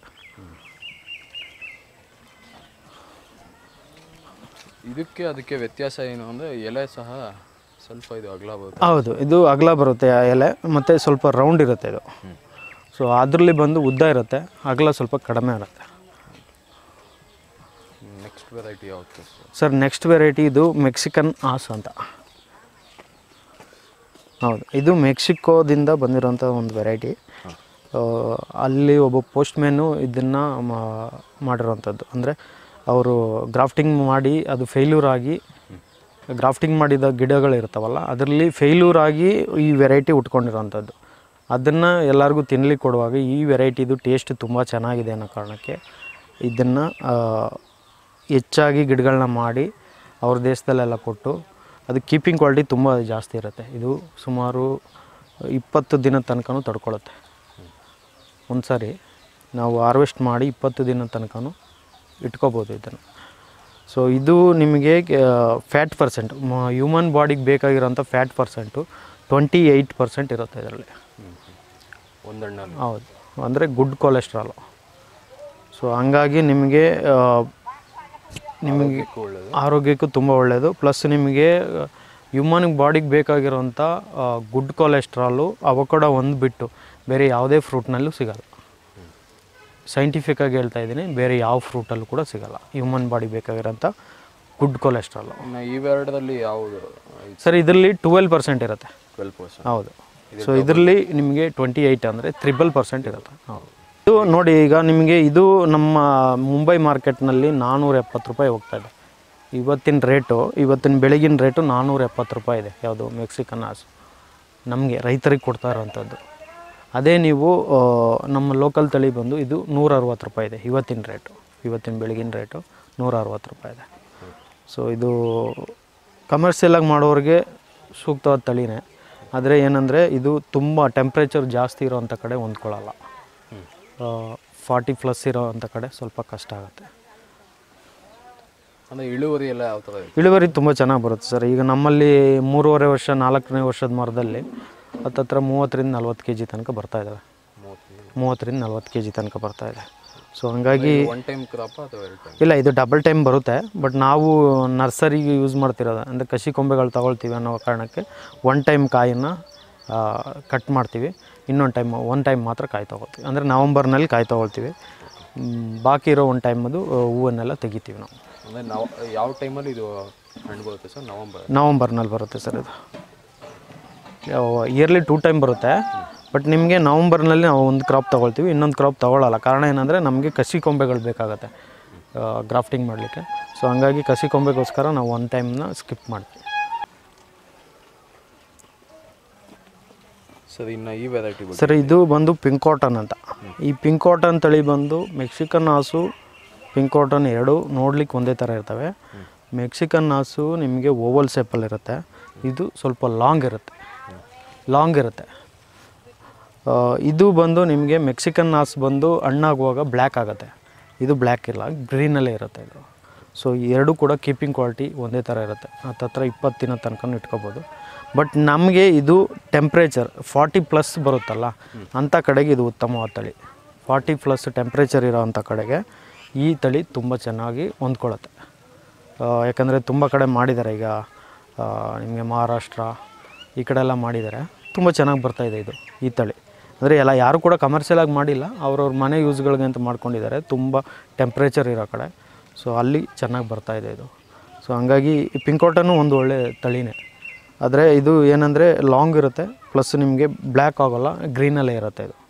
ಇದಕ್ಕೆ ಅದಕ್ಕೆ ವ್ಯತ್ಯಾಸ ಏನು ಅಂದರೆ ಎಲೆ ಸಹ ಸ್ವಲ್ಪ ಇದು ಅಗಲ ಬರುತ್ತೆ. ಹೌದು, ಇದು ಅಗಲ ಬರುತ್ತೆ ಎಲೆ, ಮತ್ತು ಸ್ವಲ್ಪ ರೌಂಡ್ ಇರುತ್ತೆ ಇದು. ಸೊ ಅದರಲ್ಲಿ ಬಂದು ಉದ್ದ ಇರುತ್ತೆ, ಅಗಲ ಸ್ವಲ್ಪ ಕಡಿಮೆ ಇರುತ್ತೆ. ನೆಕ್ಸ್ಟ್ ವೆರೈಟಿ ಯಾವುದು ಸರ್? ನೆಕ್ಸ್ಟ್ ವೆರೈಟಿ ಇದು ಮೆಕ್ಸಿಕನ್ ಆಸ್ ಅಂತ. ಹೌದು, ಇದು ಮೆಕ್ಸಿಕೋದಿಂದ ಬಂದಿರೋಂಥ ಒಂದು ವೆರೈಟಿ. ಅಲ್ಲಿ ಒಬ್ಬ ಪೋಸ್ಟ್ಮ್ಯಾನು ಇದನ್ನು ಮಾಡಿರೋವಂಥದ್ದು. ಅಂದರೆ ಅವರು ಗ್ರಾಫ್ಟಿಂಗ್ ಮಾಡಿ ಅದು ಫೇಲ್ಯೂರ್ ಆಗಿ, ಗ್ರಾಫ್ಟಿಂಗ್ ಮಾಡಿದ ಗಿಡಗಳಿರ್ತಾವಲ್ಲ ಅದರಲ್ಲಿ ಫೇಲ್ಯೂರ್ ಆಗಿ ಈ ವೆರೈಟಿ ಉಟ್ಕೊಂಡಿರೋವಂಥದ್ದು. ಅದನ್ನು ಎಲ್ಲರಿಗೂ ತಿನ್ನಲಿಕ್ಕೆ ಕೊಡುವಾಗ ಈ ವೆರೈಟಿದು ಟೇಸ್ಟ್ ತುಂಬ ಚೆನ್ನಾಗಿದೆ ಅನ್ನೋ ಕಾರಣಕ್ಕೆ ಇದನ್ನು ಹೆಚ್ಚಾಗಿ ಗಿಡಗಳನ್ನ ಮಾಡಿ ಅವ್ರ ದೇಶದಲ್ಲೆಲ್ಲ ಕೊಟ್ಟು, ಅದು ಕೀಪಿಂಗ್ ಕ್ವಾಲಿಟಿ ತುಂಬ ಜಾಸ್ತಿ ಇರುತ್ತೆ. ಇದು ಸುಮಾರು ಇಪ್ಪತ್ತು ದಿನದ ತನಕನೂ ತಡ್ಕೊಳ್ಳುತ್ತೆ. ಒಂದು ಸಾರಿ ನಾವು ಹಾರ್ವೆಸ್ಟ್ ಮಾಡಿ ಇಪ್ಪತ್ತು ದಿನ ತನಕನೂ ಇಟ್ಕೋಬೋದು ಇದನ್ನು. ಸೊ ಇದು ನಿಮಗೆ ಫ್ಯಾಟ್ ಪರ್ಸೆಂಟ್ ಹ್ಯೂಮನ್ ಬಾಡಿಗೆ ಬೇಕಾಗಿರೋಂಥ fat percent twenty eight percent ಇರುತ್ತೆ ಇದರಲ್ಲಿ. ಒಂದಣ್ಣಲ್ಲಿ ಹೌದು, ಅಂದರೆ ಗುಡ್ ಕೊಲೆಸ್ಟ್ರಾಲು. ಸೊ ಹಂಗಾಗಿ ನಿಮಗೆ ನಿಮಗೆ ಆರೋಗ್ಯಕ್ಕೂ ತುಂಬ ಒಳ್ಳೆಯದು. ಪ್ಲಸ್ ನಿಮಗೆ ಹ್ಯೂಮನ್ ಬಾಡಿಗೆ ಬೇಕಾಗಿರೋಂಥ ಗುಡ್ ಕೊಲೆಸ್ಟ್ರಾಲು ಅವಕಾಡೋ ಒಂದು ಬಿಟ್ಟು ಬೇರೆ ಯಾವುದೇ ಫ್ರೂಟ್ನಲ್ಲೂ ಸಿಗಲ್ಲ. ಸೈಂಟಿಫಿಕ್ಕಾಗಿ ಹೇಳ್ತಾ ಇದ್ದೀನಿ, ಬೇರೆ ಯಾವ ಫ್ರೂಟಲ್ಲೂ ಕೂಡ ಸಿಗಲ್ಲ ಹ್ಯೂಮನ್ ಬಾಡಿ ಬೇಕಾಗಿರೋಂಥ ಗುಡ್ ಕೊಲೆಸ್ಟ್ರಾಲು. ಇವೆರಡರಲ್ಲಿ ಯಾವುದು ಸರ್? ಇದರಲ್ಲಿ ಟ್ವೆಲ್ ಪರ್ಸೆಂಟ್ ಇರುತ್ತೆ. ಟ್ವೆಲ್ ಪರ್ಸೆಂಟ್ ಹೌದು. ಸೊ ಇದರಲ್ಲಿ ನಿಮಗೆ ಟ್ವೆಂಟಿ ಏಯ್ಟ್ ಅಂದರೆ ತ್ರಿಬಲ್ ಪರ್ಸೆಂಟ್ ಇರುತ್ತೆ. ಹೌದು. ಇದು ನೋಡಿ, ಈಗ ನಿಮಗೆ ಇದು ನಮ್ಮ ಮುಂಬೈ ಮಾರ್ಕೆಟ್ನಲ್ಲಿ ನಾನ್ನೂರ ಎಪ್ಪತ್ತು ರೂಪಾಯಿ ಹೋಗ್ತಾಯಿದೆ ಇವತ್ತಿನ ರೇಟು. ಇವತ್ತಿನ ಬೆಳಗಿನ ರೇಟು ನಾನ್ನೂರ ಎಪ್ಪತ್ತು ರೂಪಾಯಿ ಇದೆ. ಯಾವುದು ಮೆಕ್ಸಿಕನ್ ಹಾಸು ನಮಗೆ ರೈತರಿಗೆ ಕೊಡ್ತಾ ಇರೋವಂಥದ್ದು. ಅದೇ ನೀವು ನಮ್ಮ ಲೋಕಲ್ ತಳಿ ಬಂದು ಇದು ನೂರ ಅರವತ್ತು ರೂಪಾಯಿ ಇದೆ ಇವತ್ತಿನ ರೇಟು. ಇವತ್ತಿನ ಬೆಳಗಿನ ರೇಟು ನೂರ ಅರವತ್ತು ರೂಪಾಯಿ ಇದೆ. ಸೊ ಇದು ಕಮರ್ಷಿಯಲಾಗಿ ಮಾಡೋರಿಗೆ ಸೂಕ್ತವಾದ ತಳಿನೇ. ಆದರೆ ಏನಂದರೆ ಇದು ತುಂಬ ಟೆಂಪ್ರೇಚರ್ ಜಾಸ್ತಿ ಇರೋವಂಥ ಕಡೆ ಹೊಂದ್ಕೊಳ್ಳಲ್ಲ. ಫಾರ್ಟಿ ಪ್ಲಸ್ ಇರೋವಂಥ ಕಡೆ ಸ್ವಲ್ಪ ಕಷ್ಟ ಆಗುತ್ತೆ. ಅಂದರೆ ಇಳುವರಿ ಎಲ್ಲ ಯಾವ ಥರ? ಇಳುವರಿ ತುಂಬ ಚೆನ್ನಾಗಿ ಬರುತ್ತೆ ಸರ್. ಈಗ ನಮ್ಮಲ್ಲಿ ಮೂರುವರೆ ವರ್ಷ ನಾಲ್ಕನೇ ವರ್ಷದ ಮರದಲ್ಲಿ ಹತ್ತತ್ರ ಮೂವತ್ತರಿಂದ ನಲ್ವತ್ತು ಕೆ ಜಿ ತನಕ ಬರ್ತಾಯಿದ್ದಾವೆ. ಮೂವತ್ತರಿಂದ ನಲ್ವತ್ತು ಕೆ ಜಿ ತನಕ ಬರ್ತಾಯಿದೆ. ಸೊ ಹಂಗಾಗಿ ಒನ್ ಟೈಮ್ ಕ್ರಾಪ್ ಅಥವಾ ಎರಡು ಟೈಮ್? ಇಲ್ಲ, ಇದು ಡಬಲ್ ಟೈಮ್ ಬರುತ್ತೆ. ಬಟ್ ನಾವು ನರ್ಸರಿಗೆ ಯೂಸ್ ಮಾಡ್ತಿರೋದು ಅಂದರೆ ಕಸಿ ಕೊಂಬೆಗಳು ತೊಗೊಳ್ತೀವಿ ಅನ್ನೋ ಕಾರಣಕ್ಕೆ ಒನ್ ಟೈಮ್ ಕಾಯಿನ ಕಟ್ ಮಾಡ್ತೀವಿ. ಇನ್ನೊಂದು ಟೈಮ್ ಒನ್ ಟೈಮ್ ಮಾತ್ರ ಕಾಯಿ ತೊಗೊಳ್ತೀವಿ. ಅಂದರೆ ನವಂಬರ್ನಲ್ಲಿ ಕಾಯಿ ತೊಗೊಳ್ತೀವಿ. ಬಾಕಿ ಇರೋ ಒನ್ ಟೈಮ್ ಅದು ಹೂವನ್ನೆಲ್ಲ ತೆಗಿತೀವಿ ನಾವು. ಅಂದರೆ ನಾವು ಯಾವ ಟೈಮಲ್ಲಿ ಇದು ಹಣ್ಣು ಬರುತ್ತೆ ಸರ್? ನವಂಬರ್ ನವಂಬರ್ನಲ್ಲಿ ಬರುತ್ತೆ ಸರ್. ಇದು ಇಯರ್ಲಿ ಟೂ ಟೈಮ್ ಬರುತ್ತೆ. ಬಟ್ ನಿಮಗೆ ನವಂಬರ್ನಲ್ಲಿ ನಾವು ಒಂದು ಕ್ರಾಪ್ ತೊಗೊಳ್ತೀವಿ, ಇನ್ನೊಂದು ಕ್ರಾಪ್ ತೊಗೊಳ್ಳಲ್ಲ. ಕಾರಣ ಏನಂದರೆ ನಮಗೆ ಕಸಿ ಕೊಂಬೆಗಳು ಬೇಕಾಗುತ್ತೆ ಗ್ರಾಫ್ಟಿಂಗ್ ಮಾಡಲಿಕ್ಕೆ. ಸೊ ಹಂಗಾಗಿ ಕಸಿ ಕೊಂಬೆಗೋಸ್ಕರ ನಾವು ಒನ್ ಟೈಮ್ನ ಸ್ಕಿಪ್ ಮಾಡ್ತೀವಿ. ಸರ್ ಇನ್ನು ಈ ವೆರೈಟಿ ಸರ್ ಇದು ಬಂದು ಪಿಂಕ್ ಕಾಟನ್ ಅಂತ. ಈ ಪಿಂಕ್ ಕಾಟನ್ ತಳಿ ಬಂದು ಮೆಕ್ಸಿಕನ್ ಹಾಸು ಪಿಂಕ್ ಕಾಟನ್ ಎರಡು ನೋಡ್ಲಿಕ್ಕೆ ಒಂದೇ ಥರ ಇರ್ತವೆ. ಮೆಕ್ಸಿಕನ್ ಹಾಸು ನಿಮಗೆ ಓವಲ್ ಶೇಪಲ್ಲಿರುತ್ತೆ. ಇದು ಸ್ವಲ್ಪ ಲಾಂಗ್ ಇರುತ್ತೆ ಲಾಂಗ್ ಇರುತ್ತೆ ಇದು ಬಂದು ನಿಮಗೆ ಮೆಕ್ಸಿಕನ್ ಹಾಸು ಬಂದು ಹಣ್ಣಾಗುವಾಗ ಬ್ಲ್ಯಾಕ್ ಆಗುತ್ತೆ. ಇದು ಬ್ಲ್ಯಾಕ್ ಇಲ್ಲ, ಗ್ರೀನಲ್ಲೇ ಇರುತ್ತೆ ಇದು. ಸೊ ಎರಡು ಕೂಡ ಕೀಪಿಂಗ್ ಕ್ವಾಲಿಟಿ ಒಂದೇ ಥರ ಇರುತ್ತೆ. ಹತ್ತತ್ರ ಇಪ್ಪತ್ತು ದಿನ ತನಕ ಇಟ್ಕೋಬೋದು. ಬಟ್ ನಮಗೆ ಇದು ಟೆಂಪ್ರೇಚರ್ ಫಾರ್ಟಿ ಪ್ಲಸ್ ಬರುತ್ತಲ್ಲ ಅಂಥ ಕಡೆಗೆ ಇದು ಉತ್ತಮವಾದ ತಳಿ. ಫಾರ್ಟಿ ಪ್ಲಸ್ ಟೆಂಪ್ರೇಚರ್ ಇರೋ ಅಂಥ ಕಡೆಗೆ ಈ ತಳಿ ತುಂಬ ಚೆನ್ನಾಗಿ ಹೊಂದ್ಕೊಳ್ಳುತ್ತೆ. ಯಾಕಂದರೆ ತುಂಬ ಕಡೆ ಮಾಡಿದ್ದಾರೆ. ಈಗ ನಿಮಗೆ ಮಹಾರಾಷ್ಟ್ರ ಈ ಕಡೆ ಎಲ್ಲ ಮಾಡಿದ್ದಾರೆ. ತುಂಬ ಚೆನ್ನಾಗಿ ಬರ್ತಾಯಿದೆ ಇದು ಈ ತಳಿ. ಅಂದರೆ ಎಲ್ಲ ಯಾರು ಕೂಡ ಕಮರ್ಷಿಯಲಾಗಿ ಮಾಡಿಲ್ಲ, ಅವ್ರವ್ರ ಮನೆ ಯೂಸ್ಗಳಿಗೆ ಅಂತ ಮಾಡ್ಕೊಂಡಿದ್ದಾರೆ. ತುಂಬ ಟೆಂಪ್ರೇಚರ್ ಇರೋ ಕಡೆ. ಸೊ ಅಲ್ಲಿ ಚೆನ್ನಾಗಿ ಬರ್ತಾಯಿದೆ ಇದು. ಸೊ ಹಂಗಾಗಿ ಈ ಪಿಂಕ್ ಕಾಟನ್ನು ಒಂದು ಒಳ್ಳೆ ತಳಿನೇ. ಆದರೆ ಇದು ಏನಂದರೆ ಲಾಂಗ್ ಇರುತ್ತೆ, ಪ್ಲಸ್ ನಿಮಗೆ ಬ್ಲ್ಯಾಕ್ ಆಗೋಲ್ಲ, ಗ್ರೀನಲ್ಲೇ ಇರುತ್ತೆ ಇದು.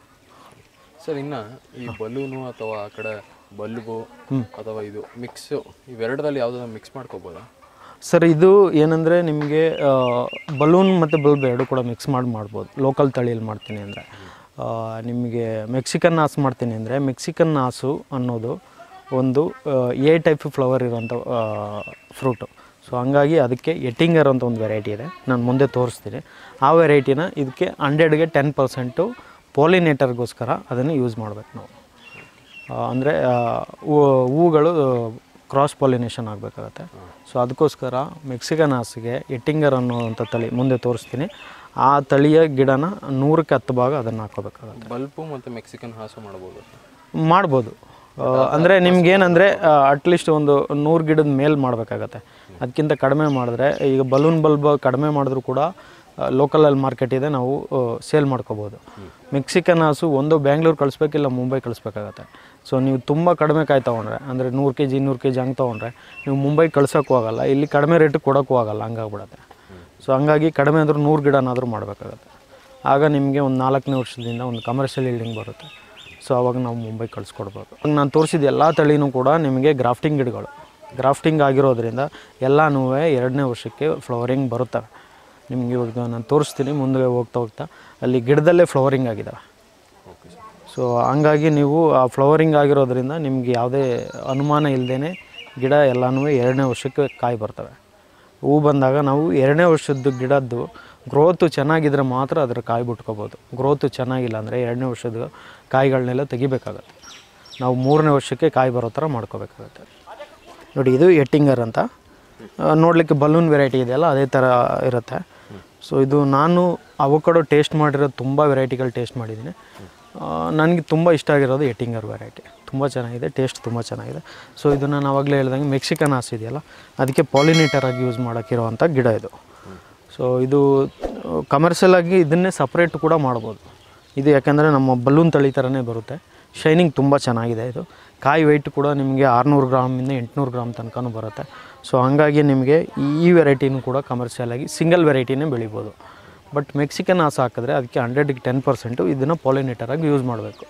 ಸರ್ ಇನ್ನು ಈ ಬಲೂನು ಅಥವಾ ಆ ಕಡೆ ಬಲ್ಬು ಅಥವಾ ಇದು ಮಿಕ್ಸು ಇವೆರಡರಲ್ಲಿ ಯಾವುದಾದ್ರು ಮಿಕ್ಸ್ ಮಾಡ್ಕೋಬೋದಾ? ಸರ್ ಇದು ಏನಂದರೆ ನಿಮಗೆ ಬಲೂನ್ ಮತ್ತು ಬಲ್ಬ್ ಎರಡು ಕೂಡ ಮಿಕ್ಸ್ ಮಾಡಿ ಮಾಡ್ಬೋದು. ಲೋಕಲ್ ತಳಿಯಲ್ಲಿ ಮಾಡ್ತೀನಿ ಅಂದರೆ ನಿಮಗೆ ಮೆಕ್ಸಿಕನ್ ಹಾಸು ಮಾಡ್ತೀನಿ ಅಂದರೆ ಮೆಕ್ಸಿಕನ್ ಹಾಸು ಅನ್ನೋದು ಒಂದು ಎ ಟೈಪ್ ಫ್ಲವರ್ ಇರೋಂಥ ಫ್ರೂಟು. ಸೊ ಹಂಗಾಗಿ ಅದಕ್ಕೆ ಎಟ್ಟಿಂಗರ್ ಅಂತ ಒಂದು ವೆರೈಟಿ ಇದೆ, ನಾನು ಮುಂದೆ ತೋರಿಸ್ತೀನಿ. ಆ ವೆರೈಟಿನ ಇದಕ್ಕೆ ಹಂಡ್ರೆಡ್ಗೆ ಟೆನ್ ಪರ್ಸೆಂಟು ಪೋಲಿನೇಟರ್ಗೋಸ್ಕರ ಅದನ್ನು ಯೂಸ್ ಮಾಡಬೇಕು ನಾವು. ಅಂದರೆ ಹೂಗಳು ಕ್ರಾಸ್ ಪಾಲಿನೇಷನ್ ಆಗಬೇಕಾಗತ್ತೆ. ಸೊ ಅದಕ್ಕೋಸ್ಕರ ಮೆಕ್ಸಿಕನ್ ಹಾಸಿಗೆ ಎಟ್ಟಿಂಗರ್ ಅನ್ನೋವಂಥ ತಳಿ ಮುಂದೆ ತೋರಿಸ್ತೀನಿ. ಆ ತಳಿಯ ಗಿಡನ ನೂರಕ್ಕೆ ಹತ್ತು ಭಾಗ ಅದನ್ನು ಹಾಕೋಬೇಕಾಗತ್ತೆ. ಬಲ್ಬು ಮತ್ತು ಮೆಕ್ಸಿಕನ್ ಹಾಸು ಮಾಡ್ಬೋದು ಮಾಡ್ಬೋದು ಅಂದರೆ ನಿಮ್ಗೇನಂದರೆ ಅಟ್ಲೀಸ್ಟ್ ಒಂದು ನೂರು ಗಿಡದ ಮೇಲೆ ಮಾಡಬೇಕಾಗತ್ತೆ. ಅದಕ್ಕಿಂತ ಕಡಿಮೆ ಮಾಡಿದ್ರೆ, ಈಗ ಬಲೂನ್ ಬಲ್ಬ್ ಕಡಿಮೆ ಮಾಡಿದ್ರೂ ಕೂಡ ಲೋಕಲಲ್ಲಿ ಮಾರ್ಕೆಟ್ ಇದೆ, ನಾವು ಸೇಲ್ ಮಾಡ್ಕೋಬೋದು. ಮೆಕ್ಸಿಕನ್ ಹಾಸು ಒಂದು ಬ್ಯಾಂಗ್ಳೂರು ಕಳಿಸ್ಬೇಕಿಲ್ಲ ಮುಂಬೈ ಕಳಿಸ್ಬೇಕಾಗತ್ತೆ. ಸೊ ನೀವು ತುಂಬ ಕಡಿಮೆ ಕಾಯಿ ತೊಗೊಂಡ್ರೆ, ಅಂದರೆ ನೂರು ಕೆ ಜಿ ಇನ್ನೂರು ಕೆ ಜಿ ಹಂಗೆ ತೊಗೊಂಡ್ರೆ ನೀವು ಮುಂಬೈ ಕಳ್ಸೋಕ್ಕೂ ಆಗೋಲ್ಲ, ಇಲ್ಲಿ ಕಡಿಮೆ ರೇಟಿಗೆ ಕೊಡೋಕ್ಕೂ ಆಗೋಲ್ಲ, ಹಂಗಾಗ್ಬಿಡತ್ತೆ. ಸೊ ಹಂಗಾಗಿ ಕಡಿಮೆ ಅಂದರೂ ನೂರು ಗಿಡನಾದರೂ ಮಾಡಬೇಕಾಗತ್ತೆ. ಆಗ ನಿಮಗೆ ಒಂದು ನಾಲ್ಕನೇ ವರ್ಷದಿಂದ ಒಂದು ಕಮರ್ಷಿಯಲ್ ಈಲ್ಡಿಂಗ್ ಬರುತ್ತೆ. ಸೊ ಆವಾಗ ನಾವು ಮುಂಬೈ ಕಳಿಸ್ಕೊಡ್ಬೋದು. ನಾನು ತೋರಿಸಿದ ಎಲ್ಲ ತಳಿನೂ ಕೂಡ ನಿಮಗೆ ಗ್ರಾಫ್ಟಿಂಗ್ ಗಿಡಗಳು. ಗ್ರಾಫ್ಟಿಂಗ್ ಆಗಿರೋದ್ರಿಂದ ಎಲ್ಲನೂ ಎರಡನೇ ವರ್ಷಕ್ಕೆ ಫ್ಲವರಿಂಗ್ ಬರುತ್ತವೆ. ನಿಮ್ಗೆ ಇವಾಗ ನಾನು ತೋರಿಸ್ತೀನಿ, ಮುಂದೆ ಹೋಗ್ತಾ ಹೋಗ್ತಾ ಅಲ್ಲಿ ಗಿಡದಲ್ಲೇ ಫ್ಲವರಿಂಗ್ ಆಗಿದ್ದಾವೆ. ಸೊ ಹಂಗಾಗಿ ನೀವು ಆ ಫ್ಲವರಿಂಗ್ ಆಗಿರೋದ್ರಿಂದ ನಿಮ್ಗೆ ಯಾವುದೇ ಅನುಮಾನ ಇಲ್ಲದೇ ಗಿಡ ಎಲ್ಲನೂ ಎರಡನೇ ವರ್ಷಕ್ಕೆ ಕಾಯಿ ಬರ್ತವೆ. ಹೂ ಬಂದಾಗ ನಾವು ಎರಡನೇ ವರ್ಷದ ಗಿಡದ್ದು ಗ್ರೋತು ಚೆನ್ನಾಗಿದ್ರೆ ಮಾತ್ರ ಅದರ ಕಾಯಿ ಬಿಟ್ಕೋಬೋದು. ಗ್ರೋತು ಚೆನ್ನಾಗಿಲ್ಲ ಅಂದರೆ ಎರಡನೇ ವರ್ಷದ ಕಾಯಿಗಳನ್ನೆಲ್ಲ ತೆಗಿಬೇಕಾಗತ್ತೆ. ನಾವು ಮೂರನೇ ವರ್ಷಕ್ಕೆ ಕಾಯಿ ಬರೋ ಥರ ಮಾಡ್ಕೋಬೇಕಾಗತ್ತೆ. ನೋಡಿ ಇದು ಎಟ್ಟಿಂಗರ್ ಅಂತ, ನೋಡಲಿಕ್ಕೆ ಬಲೂನ್ ವೆರೈಟಿ ಇದೆಯಲ್ಲ ಅದೇ ಥರ ಇರುತ್ತೆ. ಸೊ ಇದು ನಾನು ಅವಕಾಡೋ ಟೇಸ್ಟ್ ಮಾಡಿರೋದು ತುಂಬ ವೆರೈಟಿಗಳು ಟೇಸ್ಟ್ ಮಾಡಿದ್ದೀನಿ. ನನಗೆ ತುಂಬ ಇಷ್ಟ ಆಗಿರೋದು ಎಟ್ಟಿಂಗರ್ ವೆರೈಟಿ. ತುಂಬ ಚೆನ್ನಾಗಿದೆ, ಟೇಸ್ಟ್ ತುಂಬ ಚೆನ್ನಾಗಿದೆ. ಸೊ ಇದು ನಾನು ಆವಾಗಲೇ ಹೇಳ್ದಂಗೆ ಮೆಕ್ಸಿಕನ್ ಹಾಸ್ ಇದೆಯಲ್ಲ ಅದಕ್ಕೆ ಪಾಲಿನೇಟರ್ ಆಗಿ ಯೂಸ್ ಮಾಡೋಕ್ಕಿರೋವಂಥ ಗಿಡ ಇದು. ಸೊ ಇದು ಕಮರ್ಷಿಯಲ್ ಆಗಿ ಇದನ್ನೇ ಸಪ್ರೇಟ್ ಕೂಡ ಮಾಡ್ಬೋದು ಇದು, ಯಾಕೆಂದರೆ ನಮ್ಮ ಬಲೂನ್ ತಳಿ ಥರನೇ ಬರುತ್ತೆ. ಶೈನಿಂಗ್ ತುಂಬ ಚೆನ್ನಾಗಿದೆ. ಇದು ಕಾಯಿ ವೆಯ್ಟ್ ಕೂಡ ನಿಮಗೆ ಆರುನೂರು ಗ್ರಾಮಿಂದ ಎಂಟುನೂರು ಗ್ರಾಮ್ ತನಕನೂ ಬರುತ್ತೆ. ಸೊ ಹಂಗಾಗಿ ನಿಮಗೆ ಈ ವೆರೈಟಿನೂ ಕೂಡ ಕಮರ್ಷಿಯಲಾಗಿ ಸಿಂಗಲ್ ವೆರೈಟಿನೇ ಬೆಳಿಬೋದು. ಬಟ್ ಮೆಕ್ಸಿಕನ್ ಹಾಸ ಹಾಕಿದ್ರೆ ಅದಕ್ಕೆ ಹಂಡ್ರೆಡ್ಗೆ ಟೆನ್ ಪರ್ಸೆಂಟು ಇದನ್ನು ಪಾಲಿನೇಟರಾಗಿ ಯೂಸ್ ಮಾಡಬೇಕು.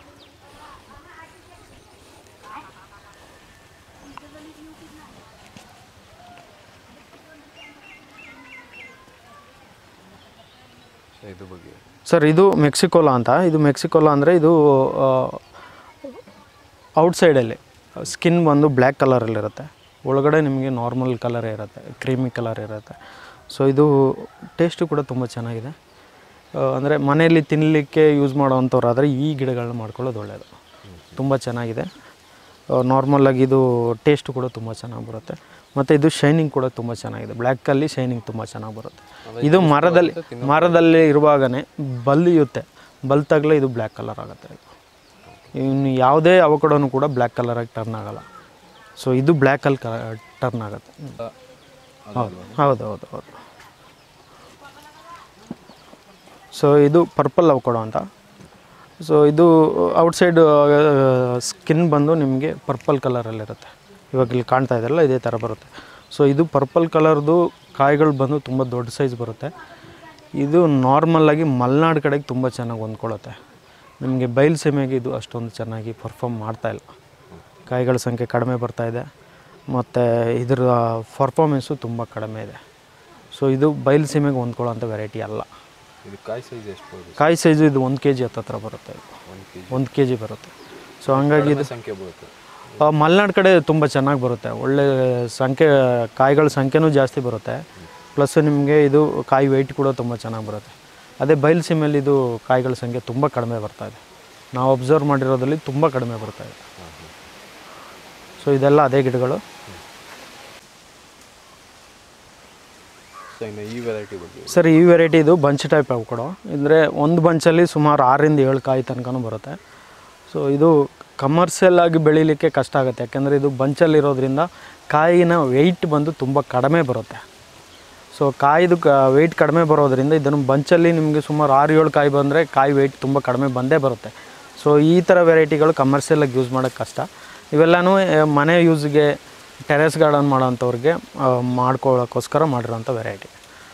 ಇದು ಬಗ್ಗೆ ಸರ್ ಇದು ಮೆಕ್ಸಿಕೋಲಾ ಅಂತ. ಇದು ಮೆಕ್ಸಿಕೋಲಾ ಅಂದರೆ ಇದು ಔಟ್ಸೈಡಲ್ಲಿ ಸ್ಕಿನ್ ಬಂದು ಬ್ಲ್ಯಾಕ್ ಕಲರಲ್ಲಿರುತ್ತೆ, ಒಳಗಡೆ ನಿಮಗೆ ನಾರ್ಮಲ್ ಕಲರೇ ಇರುತ್ತೆ, ಕ್ರೀಮಿ ಕಲರ್ ಇರುತ್ತೆ. ಸೊ ಇದು ಟೇಸ್ಟು ಕೂಡ ತುಂಬ ಚೆನ್ನಾಗಿದೆ. ಅಂದರೆ ಮನೆಯಲ್ಲಿ ತಿನ್ನಲಿಕ್ಕೆ ಯೂಸ್ ಮಾಡೋವಂಥವ್ರಾದರೆ ಈ ಗಿಡಗಳನ್ನ ಮಾಡ್ಕೊಳ್ಳೋದು ಒಳ್ಳೆಯದು. ತುಂಬ ಚೆನ್ನಾಗಿದೆ. ನಾರ್ಮಲಾಗಿ ಇದು ಟೇಸ್ಟು ಕೂಡ ತುಂಬ ಚೆನ್ನಾಗಿ ಬರುತ್ತೆ. ಮತ್ತು ಇದು ಶೈನಿಂಗ್ ಕೂಡ ತುಂಬ ಚೆನ್ನಾಗಿದೆ. ಬ್ಲ್ಯಾಕಲ್ಲಿ ಶೈನಿಂಗ್ ತುಂಬ ಚೆನ್ನಾಗಿ ಬರುತ್ತೆ. ಇದು ಮರದಲ್ಲಿ ಮರದಲ್ಲಿ ಇರುವಾಗಲೇ ಬಲಿಯುತ್ತೆ, ಬಲ್ತಾಗಲೇ ಇದು ಬ್ಲ್ಯಾಕ್ ಕಲರ್ ಆಗುತ್ತೆ. ಇನ್ನು ಯಾವುದೇ ಅವಕಾಡೋನು ಕೂಡ ಬ್ಲ್ಯಾಕ್ ಕಲರಾಗಿ ಟರ್ನ್ ಆಗೋಲ್ಲ. ಸೊ ಇದು ಬ್ಲ್ಯಾಕಲ್ಲಿ ಕ ಟರ್ನ್ ಆಗುತ್ತೆ. ಹೌದು ಹೌದು ಹೌದು ಹೌದು ಸೊ ಇದು ಪರ್ಪಲ್ ಅವಕಾಡೋ ಅಂತ. ಸೊ ಇದು ಔಟ್ಸೈಡ್ ಸ್ಕಿನ್ ಬಂದು ನಿಮಗೆ ಪರ್ಪಲ್ ಕಲರಲ್ಲಿರುತ್ತೆ. ಇವಾಗ ಇಲ್ಲಿ ಕಾಣ್ತಾ ಇದ್ದಾರಲ್ಲ ಇದೇ ಥರ ಬರುತ್ತೆ. ಸೊ ಇದು ಪರ್ಪಲ್ ಕಲರ್ದು ಕಾಯಿಗಳು ಬಂದು ತುಂಬ ದೊಡ್ಡ ಸೈಜ್ ಬರುತ್ತೆ. ಇದು ನಾರ್ಮಲ್ಲಾಗಿ ಮಲೆನಾಡು ಕಡೆಗೆ ತುಂಬ ಚೆನ್ನಾಗಿ ಹೊಂದ್ಕೊಳ್ಳುತ್ತೆ. ನಿಮಗೆ ಬಯಲು ಸೀಮೆಗೆ ಇದು ಅಷ್ಟೊಂದು ಚೆನ್ನಾಗಿ ಪರ್ಫಾರ್ಮ್ ಮಾಡ್ತಾಯಿಲ್ಲ. ಕಾಯಿಗಳ ಸಂಖ್ಯೆ ಕಡಿಮೆ ಬರ್ತಾಯಿದೆ ಮತ್ತು ಇದರ ಪರ್ಫಾರ್ಮೆನ್ಸು ತುಂಬ ಕಡಿಮೆ ಇದೆ. ಸೊ ಇದು ಬಯಲು ಸೀಮೆಗೆ ಹೊಂದ್ಕೊಳ್ಳೋಂಥ ವೆರೈಟಿ ಅಲ್ಲ. ಇದು ಕಾಯಿ ಸೈಜ್ ಎಷ್ಟು? ಕಾಯಿ ಸೈಜು ಇದು ಒಂದು ಕೆ ಜಿ ಹತ್ತತ್ರ ಬರುತ್ತೆ. ಒಂದು ಕೆ ಜಿ ಬರುತ್ತೆ. ಸೊ ಹಂಗಾಗಿ ಇದು ಸಂಖ್ಯೆ ಬರುತ್ತೆ. ಮಲೆನಾಡು ಕಡೆ ತುಂಬ ಚೆನ್ನಾಗಿ ಬರುತ್ತೆ. ಒಳ್ಳೆ ಸಂಖ್ಯೆ ಕಾಯಿಗಳ ಸಂಖ್ಯೆನೂ ಜಾಸ್ತಿ ಬರುತ್ತೆ. ಪ್ಲಸ್ ನಿಮಗೆ ಇದು ಕಾಯಿ ವೆಯ್ಟ್ ಕೂಡ ತುಂಬ ಚೆನ್ನಾಗಿ ಬರುತ್ತೆ. ಅದೇ ಬಯಲು ಸೀಮೆಯಲ್ಲಿ ಇದು ಕಾಯಿಗಳ ಸಂಖ್ಯೆ ತುಂಬ ಕಡಿಮೆ ಬರ್ತಾಯಿದೆ. ನಾವು ಅಬ್ಸರ್ವ್ ಮಾಡಿರೋದ್ರಲ್ಲಿ ತುಂಬ ಕಡಿಮೆ ಬರ್ತಾಯಿದೆ. ಸೊ ಇದೆಲ್ಲ ಅದೇ ಗಿಡಗಳು. ಈ ವೆರೈಟಿ ಬಗ್ಗೆ ಸರ್ ಈ ವೆರೈಟಿ ಇದು ಬಂಚ್ ಟೈಪ್ ಅವಕಾಡೋ. ಅಂದರೆ ಒಂದು ಬಂಚಲ್ಲಿ ಸುಮಾರು ಆರರಿಂದ ಏಳು ಕಾಯಿ ತನಕನೂ ಬರುತ್ತೆ. ಸೊ ಇದು ಕಮರ್ಷಿಯಲ್ ಆಗಿ ಬೆಳೀಲಿಕ್ಕೆ ಕಷ್ಟ ಆಗುತ್ತೆ, ಯಾಕೆಂದರೆ ಇದು ಬಂಚಲ್ಲಿರೋದ್ರಿಂದ ಕಾಯಿನ ವೆಯ್ಟ್ ಬಂದು ತುಂಬ ಕಡಿಮೆ ಬರುತ್ತೆ. ಸೊ ಕಾಯಿದು ಕ ವೆಯ್ಟ್ ಕಡಿಮೆ ಬರೋದ್ರಿಂದ ಇದನ್ನು ಬಂಚಲ್ಲಿ ನಿಮಗೆ ಸುಮಾರು ಆರು ಏಳು ಕಾಯಿ ಬಂದರೆ ಕಾಯಿ ವೆಯ್ಟ್ ತುಂಬ ಕಡಿಮೆ ಬಂದೇ ಬರುತ್ತೆ. ಸೊ ಈ ಥರ ವೆರೈಟಿಗಳು ಕಮರ್ಷಿಯಲಾಗಿ ಯೂಸ್ ಮಾಡೋಕ್ಕೆ ಕಷ್ಟ. ಇವೆಲ್ಲನೂ ಮನೆ ಯೂಸ್ಗೆ ಟೆರೆಸ್ ಗಾರ್ಡನ್ ಮಾಡೋಂಥವ್ರಿಗೆ ಮಾಡ್ಕೊಳ್ಳೋಕ್ಕೋಸ್ಕರ ಮಾಡಿರೋಂಥ ವೆರೈಟಿ.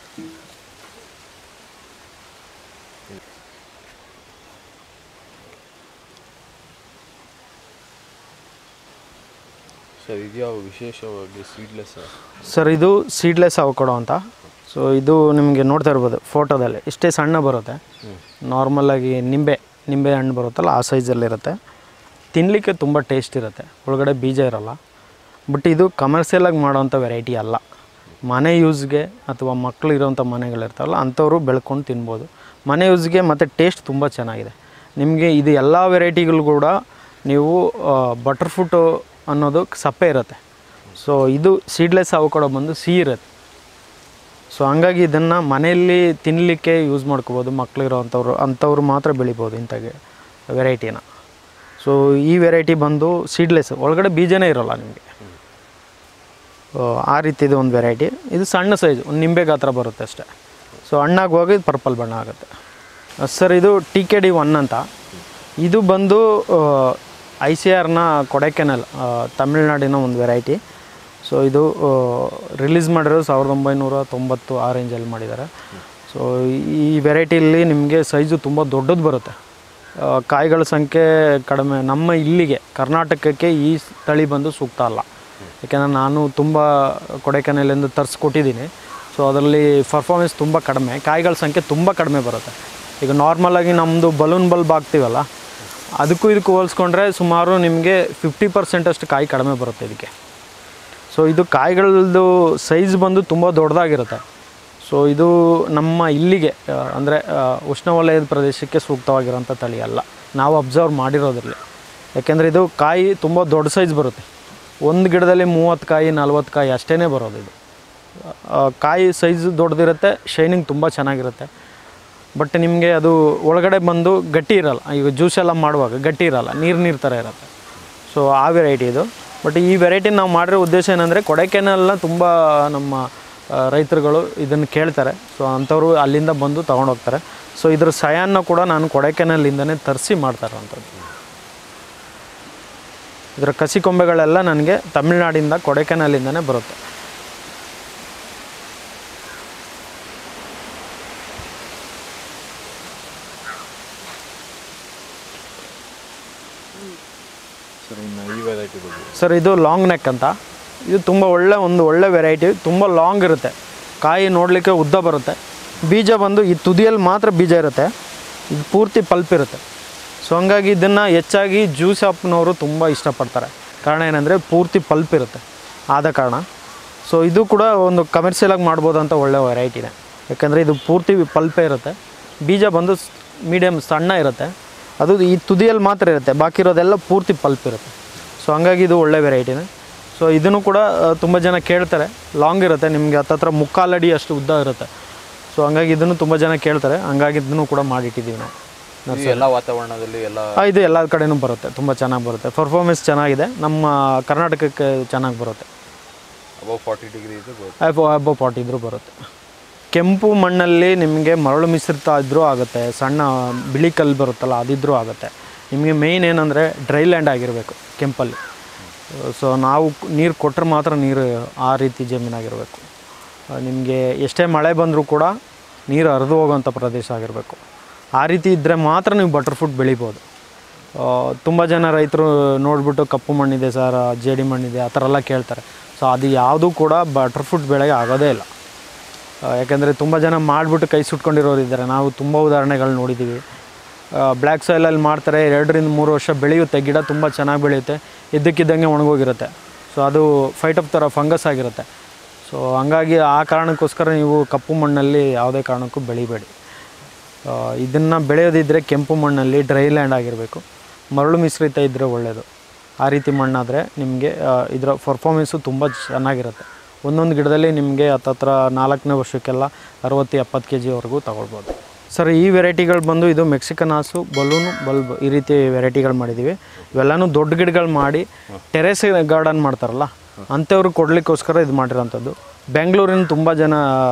ಸರ್ ಇದ್ಯಾವ ವಿಶೇಷವಾಗಿ ಸೀಡ್ಲೆಸ್? ಸರ್ ಇದು ಸೀಡ್ಲೆಸ್ ಅವಕಾಡೋ ಅಂತ. ಸೊ ಇದು ನಿಮಗೆ ನೋಡ್ತಾ ಇರ್ಬೋದು ಫೋಟೋದಲ್ಲಿ ಇಷ್ಟೇ ಸಣ್ಣ ಬರುತ್ತೆ. ನಾರ್ಮಲಾಗಿ ನಿಂಬೆ ನಿಂಬೆ ಹಣ್ಣು ಬರುತ್ತಲ್ಲ ಆ ಸೈಜಲ್ಲಿರುತ್ತೆ. ತಿನ್ನಲಿಕ್ಕೆ ತುಂಬ ಟೇಸ್ಟ್ ಇರುತ್ತೆ, ಒಳಗಡೆ ಬೀಜ ಇರೋಲ್ಲ. ಬಟ್ ಇದು ಕಮರ್ಷಿಯಲಾಗಿ ಮಾಡೋವಂಥ ವೆರೈಟಿ ಅಲ್ಲ. ಮನೆ ಯೂಸ್ಗೆ ಅಥವಾ ಮಕ್ಕಳು ಇರೋವಂಥ ಮನೆಗಳಿರ್ತಾವಲ್ಲ ಅಂಥವರು ಬೆಳ್ಕೊಂಡು ತಿನ್ಬೋದು. ಮನೆ ಯೂಸ್ಗೆ ಮತ್ತು ಟೇಸ್ಟ್ ತುಂಬ ಚೆನ್ನಾಗಿದೆ. ನಿಮಗೆ ಇದು ಎಲ್ಲ ವೆರೈಟಿಗಳು ಕೂಡ ನೀವು ಬಟರ್ ಫ್ರೂಟು ಅನ್ನೋದು ಸಪ್ಪೆ ಇರುತ್ತೆ. ಸೊ ಇದು ಸೀಡ್ಲೆಸ್ ಅವಕಾಡೋ ಬಂದು ಸಿಹಿ ಇರುತ್ತೆ. ಸೊ ಹಂಗಾಗಿ ಇದನ್ನು ಮನೆಯಲ್ಲಿ ತಿನ್ನಲಿಕ್ಕೆ ಯೂಸ್ ಮಾಡ್ಕೋಬೋದು. ಮಕ್ಕಳಿರೋವಂಥವ್ರು ಅಂಥವ್ರು ಮಾತ್ರ ಬೆಳಿಬೋದು ಇಂಥ ವೆರೈಟಿನ. ಸೊ ಈ ವೆರೈಟಿ ಬಂದು ಸೀಡ್ಲೆಸ್, ಒಳಗಡೆ ಬೀಜನೇ ಇರೋಲ್ಲ ನಿಮಗೆ. ಆ ರೀತಿದು ಒಂದು ವೆರೈಟಿ. ಇದು ಸಣ್ಣ ಸೈಜು, ಒಂದು ನಿಂಬೆ ಗಾತ್ರ ಬರುತ್ತೆ ಅಷ್ಟೇ. ಸೊ ಹಣ್ಣಾಗಿ ಹೋಗಿ ಪರ್ಪಲ್ ಬಣ್ಣ ಆಗುತ್ತೆ. ಸರ್ ಇದು ಟಿ ಕೆ ಡಿ ಒನ್ ಅಂತ. ಇದು ಬಂದು ಐ ಸಿ ಆರ್ನ ಕೊಡೈಕೆನಲ್ ತಮಿಳ್ನಾಡಿನ ಒಂದು ವೆರೈಟಿ. ಸೊ ಇದು ರಿಲೀಸ್ ಮಾಡಿರೋದು ಸಾವಿರದ ಒಂಬೈನೂರ ತೊಂಬತ್ತು ಆ ರೇಂಜಲ್ಲಿ ಮಾಡಿದ್ದಾರೆ. ಸೊ ಈ ವೆರೈಟಿಯಲ್ಲಿ ನಿಮಗೆ ಸೈಜು ತುಂಬ ದೊಡ್ಡದು ಬರುತ್ತೆ. ಕಾಯಿಗಳ ಸಂಖ್ಯೆ ಕಡಿಮೆ. ನಮ್ಮ ಇಲ್ಲಿಗೆ ಕರ್ನಾಟಕಕ್ಕೆ ಈ ತಳಿ ಬಂದು ಸೂಕ್ತ ಅಲ್ಲ, ಯಾಕೆಂದರೆ ನಾನು ತುಂಬ ಕೊಡೈಕೆನಲ್ಲಿಂದ ತರಿಸ್ಕೊಟ್ಟಿದ್ದೀನಿ. ಸೊ ಅದರಲ್ಲಿ ಪರ್ಫಾರ್ಮೆನ್ಸ್ ತುಂಬ ಕಡಿಮೆ, ಕಾಯಿಗಳ ಸಂಖ್ಯೆ ತುಂಬ ಕಡಿಮೆ ಬರುತ್ತೆ. ಈಗ ನಾರ್ಮಲಾಗಿ ನಮ್ಮದು ಬಲೂನ್ ಬಲ್ಬ್ ಹಾಕ್ತೀವಲ್ಲ ಅದಕ್ಕೂ ಇದಕ್ಕೂ ಹೋಲಿಸ್ಕೊಂಡ್ರೆ ಸುಮಾರು ನಿಮಗೆ ಫಿಫ್ಟಿ ಪರ್ಸೆಂಟಷ್ಟು ಕಾಯಿ ಕಡಿಮೆ ಬರುತ್ತೆ ಇದಕ್ಕೆ. ಸೊ ಇದು ಕಾಯಿಗಳದ್ದು ಸೈಜ್ ಬಂದು ತುಂಬ ದೊಡ್ಡದಾಗಿರುತ್ತೆ. ಸೊ ಇದು ನಮ್ಮ ಇಲ್ಲಿಗೆ ಅಂದರೆ ಉಷ್ಣವಲಯದ ಪ್ರದೇಶಕ್ಕೆ ಸೂಕ್ತವಾಗಿರೋಂಥ ತಳಿ ಅಲ್ಲ, ನಾವು ಅಬ್ಸರ್ವ್ ಮಾಡಿರೋದ್ರಲ್ಲಿ. ಯಾಕೆಂದರೆ ಇದು ಕಾಯಿ ತುಂಬ ದೊಡ್ಡ ಸೈಜ್ ಬರುತ್ತೆ. ಒಂದು ಗಿಡದಲ್ಲಿ ಮೂವತ್ತು ಕಾಯಿ ನಲ್ವತ್ತು ಕಾಯಿ ಅಷ್ಟೇ ಬರೋದು. ಇದು ಕಾಯಿ ಸೈಜ್ ದೊಡ್ಡದಿರುತ್ತೆ, ಶೈನಿಂಗ್ ತುಂಬ ಚೆನ್ನಾಗಿರುತ್ತೆ. ಬಟ್ ನಿಮಗೆ ಅದು ಒಳಗಡೆ ಬಂದು ಗಟ್ಟಿ ಇರೋಲ್ಲ. ಈಗ ಜ್ಯೂಸ್ ಎಲ್ಲ ಮಾಡುವಾಗ ಗಟ್ಟಿ ಇರೋಲ್ಲ, ನೀರು ನೀರು ಥರ ಇರುತ್ತೆ. ಸೊ ಆ ವೆರೈಟಿ ಇದು. ಬಟ್ ಈ ವೆರೈಟಿ ನಾವು ಮಾಡಿರೋ ಉದ್ದೇಶ ಏನಂದರೆ ಕೊಡೈಕೆನಾಲ್ನ ತುಂಬ ನಮ್ಮ ರೈತರುಗಳು ಇದನ್ನು ಕೇಳ್ತಾರೆ. ಸೊ ಅಂಥವ್ರು ಅಲ್ಲಿಂದ ಬಂದು ತೊಗೊಂಡೋಗ್ತಾರೆ. ಸೊ ಇದ್ರ ಸಯಾನ್ನ ಕೂಡ ನಾನು ಕೊಡೈಕೆನಾಲಿಂದನೇ ತರಿಸಿ ಮಾಡ್ತಾರಂಥದ್ದು. ಇದರ ಕಸಿ ಕೊಂಬೆಗಳೆಲ್ಲ ನನಗೆ ತಮಿಳ್ನಾಡಿಂದ ಕೊಡೈಕೆನಾಲಿಂದನೇ ಬರುತ್ತೆ. ಸರ್ ಇನ್ನು ಈ ವೆರೈಟಿ ಬಗ್ಗೆ ಸರ್ ಇದು ಲಾಂಗ್ ನೆಕ್ ಅಂತ. ಇದು ತುಂಬ ಒಳ್ಳೆ ಒಂದು ಒಳ್ಳೆ ವೆರೈಟಿ. ತುಂಬ ಲಾಂಗ್ ಇರುತ್ತೆ, ಕಾಯಿ ನೋಡಲಿಕ್ಕೆ ಉದ್ದ ಬರುತ್ತೆ. ಬೀಜ ಬಂದು ಈ ತುದಿಯಲ್ಲಿ ಮಾತ್ರ ಬೀಜ ಇರುತ್ತೆ, ಇದು ಪೂರ್ತಿ ಪಲ್ಪ್ ಇರುತ್ತೆ. ಸೊ ಹಂಗಾಗಿ ಇದನ್ನು ಹೆಚ್ಚಾಗಿ ಜ್ಯೂಸ್ ಶಾಪ್ನವರು ತುಂಬ ಇಷ್ಟಪಡ್ತಾರೆ. ಕಾರಣ ಏನಂದರೆ ಪೂರ್ತಿ ಪಲ್ಪ್ ಇರುತ್ತೆ, ಆದ ಕಾರಣ. ಸೊ ಇದು ಕೂಡ ಒಂದು ಕಮರ್ಷಿಯಲಾಗಿ ಮಾಡ್ಬೋದಂತ ಒಳ್ಳೆ ವೆರೈಟಿನೇ. ಯಾಕೆಂದರೆ ಇದು ಪೂರ್ತಿ ಪಲ್ಪೇ ಇರುತ್ತೆ, ಬೀಜ ಬಂದು ಮೀಡಿಯಮ್ ಸಣ್ಣ ಇರುತ್ತೆ, ಅದು ಈ ತುದಿಯಲ್ಲಿ ಮಾತ್ರ ಇರುತ್ತೆ, ಬಾಕಿ ಇರೋದೆಲ್ಲ ಪೂರ್ತಿ ಪಲ್ಪ್ ಇರುತ್ತೆ. ಸೊ ಹಂಗಾಗಿ ಇದು ಒಳ್ಳೆ ವೆರೈಟಿನೇ. ಸೊ ಇದನ್ನು ಕೂಡ ತುಂಬ ಜನ ಕೇಳ್ತಾರೆ. ಲಾಂಗ್ ಇರುತ್ತೆ, ನಿಮಗೆ ಹತ್ತತ್ರ ಮುಕ್ಕಾಲಡಿ ಅಷ್ಟು ಉದ್ದ ಇರುತ್ತೆ. ಸೊ ಹಂಗಾಗಿ ಇದನ್ನು ತುಂಬ ಜನ ಕೇಳ್ತಾರೆ, ಹಂಗಾಗಿ ಇದನ್ನು ಕೂಡ ಮಾಡಿಟ್ಟಿದ್ದೀವಿ ನಾವು. ಎಲ್ಲ ವಾತಾವರಣದಲ್ಲಿ ಎಲ್ಲ ಇದು ಎಲ್ಲ ಕಡೆನೂ ಬರುತ್ತೆ, ತುಂಬ ಚೆನ್ನಾಗಿ ಬರುತ್ತೆ. ಪರ್ಫಾರ್ಮೆನ್ಸ್ ಚೆನ್ನಾಗಿದೆ, ನಮ್ಮ ಕರ್ನಾಟಕಕ್ಕೆ ಚೆನ್ನಾಗಿ ಬರುತ್ತೆ. ಅಬೌವ್ ಫಾರ್ಟಿ ಡಿಗ್ರಿ ಇದು ಅಬೋ ಅಬೋ ಫಾರ್ಟಿ ಇದ್ರೂ ಬರುತ್ತೆ. ಕೆಂಪು ಮಣ್ಣಲ್ಲಿ ನಿಮಗೆ ಮರಳು ಮಿಶ್ರಿತ ಇದ್ದರೂ ಆಗುತ್ತೆ, ಸಣ್ಣ ಬಿಳಿ ಕಲ್ಲು ಬರುತ್ತಲ್ಲ ಅದಿದ್ರೂ ಆಗುತ್ತೆ. ನಿಮಗೆ ಮೇಯ್ನ್ ಏನಂದರೆ ಡ್ರೈ ಲ್ಯಾಂಡ್ ಆಗಿರಬೇಕು ಕೆಂಪಲ್ಲಿ. ಸೊ ನಾವು ನೀರು ಕೊಟ್ಟರೆ ಮಾತ್ರ ನೀರು ಆ ರೀತಿ ಜಮೀನಾಗಿರಬೇಕು. ನಿಮಗೆ ಎಷ್ಟೇ ಮಳೆ ಬಂದರೂ ಕೂಡ ನೀರು ಹರಿದು ಹೋಗೋವಂಥ ಪ್ರದೇಶ ಆಗಿರಬೇಕು. ಆ ರೀತಿ ಇದ್ದರೆ ಮಾತ್ರ ನೀವು ಬಟರ್ ಫ್ರೂಟ್ ಬೆಳಿಬೋದು. ತುಂಬ ಜನ ರೈತರು ನೋಡಿಬಿಟ್ಟು ಕಪ್ಪು ಮಣ್ಣಿದೆ ಸರ್, ಜೇಡಿ ಮಣ್ಣಿದೆ ಆ ಥರ ಎಲ್ಲ ಕೇಳ್ತಾರೆ. ಸೊ ಅದು ಯಾವುದೂ ಕೂಡ ಬಟರ್ ಫ್ರೂಟ್ ಬೆಳೆಗೆ ಆಗೋದೇ ಇಲ್ಲ. ಯಾಕೆಂದರೆ ತುಂಬ ಜನ ಮಾಡಿಬಿಟ್ಟು ಕೈ ಸುಟ್ಕೊಂಡಿರೋರು ಇದ್ದಾರೆ, ನಾವು ತುಂಬ ಉದಾಹರಣೆಗಳು ನೋಡಿದ್ದೀವಿ. ಬ್ಲ್ಯಾಕ್ ಸಾಯಿಲಲ್ಲಿ ಮಾಡ್ತಾರೆ, ಎರಡರಿಂದ ಮೂರು ವರ್ಷ ಬೆಳೆಯುತ್ತೆ, ಗಿಡ ತುಂಬ ಚೆನ್ನಾಗಿ ಬೆಳೆಯುತ್ತೆ, ಇದ್ದಕ್ಕಿದ್ದಂಗೆ ಒಣಗೋಗಿರುತ್ತೆ. ಸೊ ಅದು ಫೈಟ್ ಅಪ್ ಥರ ಫಂಗಸ್ ಆಗಿರುತ್ತೆ. ಸೊ ಹಂಗಾಗಿ ಆ ಕಾರಣಕ್ಕೋಸ್ಕರ ನೀವು ಕಪ್ಪು ಮಣ್ಣಲ್ಲಿ ಯಾವುದೇ ಕಾರಣಕ್ಕೂ ಬೆಳಿಬೇಡಿ. ಇದನ್ನು ಬೆಳೆಯೋದಿದ್ದರೆ ಕೆಂಪು ಮಣ್ಣಲ್ಲಿ ಡ್ರೈ ಲ್ಯಾಂಡ್ ಆಗಿರಬೇಕು, ಮರಳು ಮಿಶ್ರಿತ ಇದ್ದರೆ ಒಳ್ಳೆಯದು. ಆ ರೀತಿ ಮಣ್ಣಾದರೆ ನಿಮಗೆ ಇದರ ಪರ್ಫಾರ್ಮೆನ್ಸು ತುಂಬ ಚೆನ್ನಾಗಿರುತ್ತೆ. ಒಂದೊಂದು ಗಿಡದಲ್ಲಿ ನಿಮಗೆ ಹತ್ತತ್ರ ನಾಲ್ಕನೇ ವರ್ಷಕ್ಕೆಲ್ಲ ಅರವತ್ತು ಎಪ್ಪತ್ತು ಕೆ ಜಿವರೆಗೂ ತಗೊಳ್ಬೋದು. ಸರ್ ಈ ವೆರೈಟಿಗಳು ಬಂದು ಇದು ಮೆಕ್ಸಿಕನ್ ಹಾಸು, ಬಲೂನು, ಬಲ್ಬ್ ಈ ರೀತಿ ವೆರೈಟಿಗಳು ಮಾಡಿದ್ದೀವಿ. ಇವೆಲ್ಲನೂ ದೊಡ್ಡ ಗಿಡಗಳು ಮಾಡಿ ಟೆರೇಸ್ ಗಾರ್ಡನ್ ಮಾಡ್ತಾರಲ್ಲ ಅಂಥವ್ರು ಕೊಡಲಿಕ್ಕೋಸ್ಕರ ಇದು ಮಾಡಿರೋಂಥದ್ದು. ಬೆಂಗಳೂರಿನ ತುಂಬ ಜನ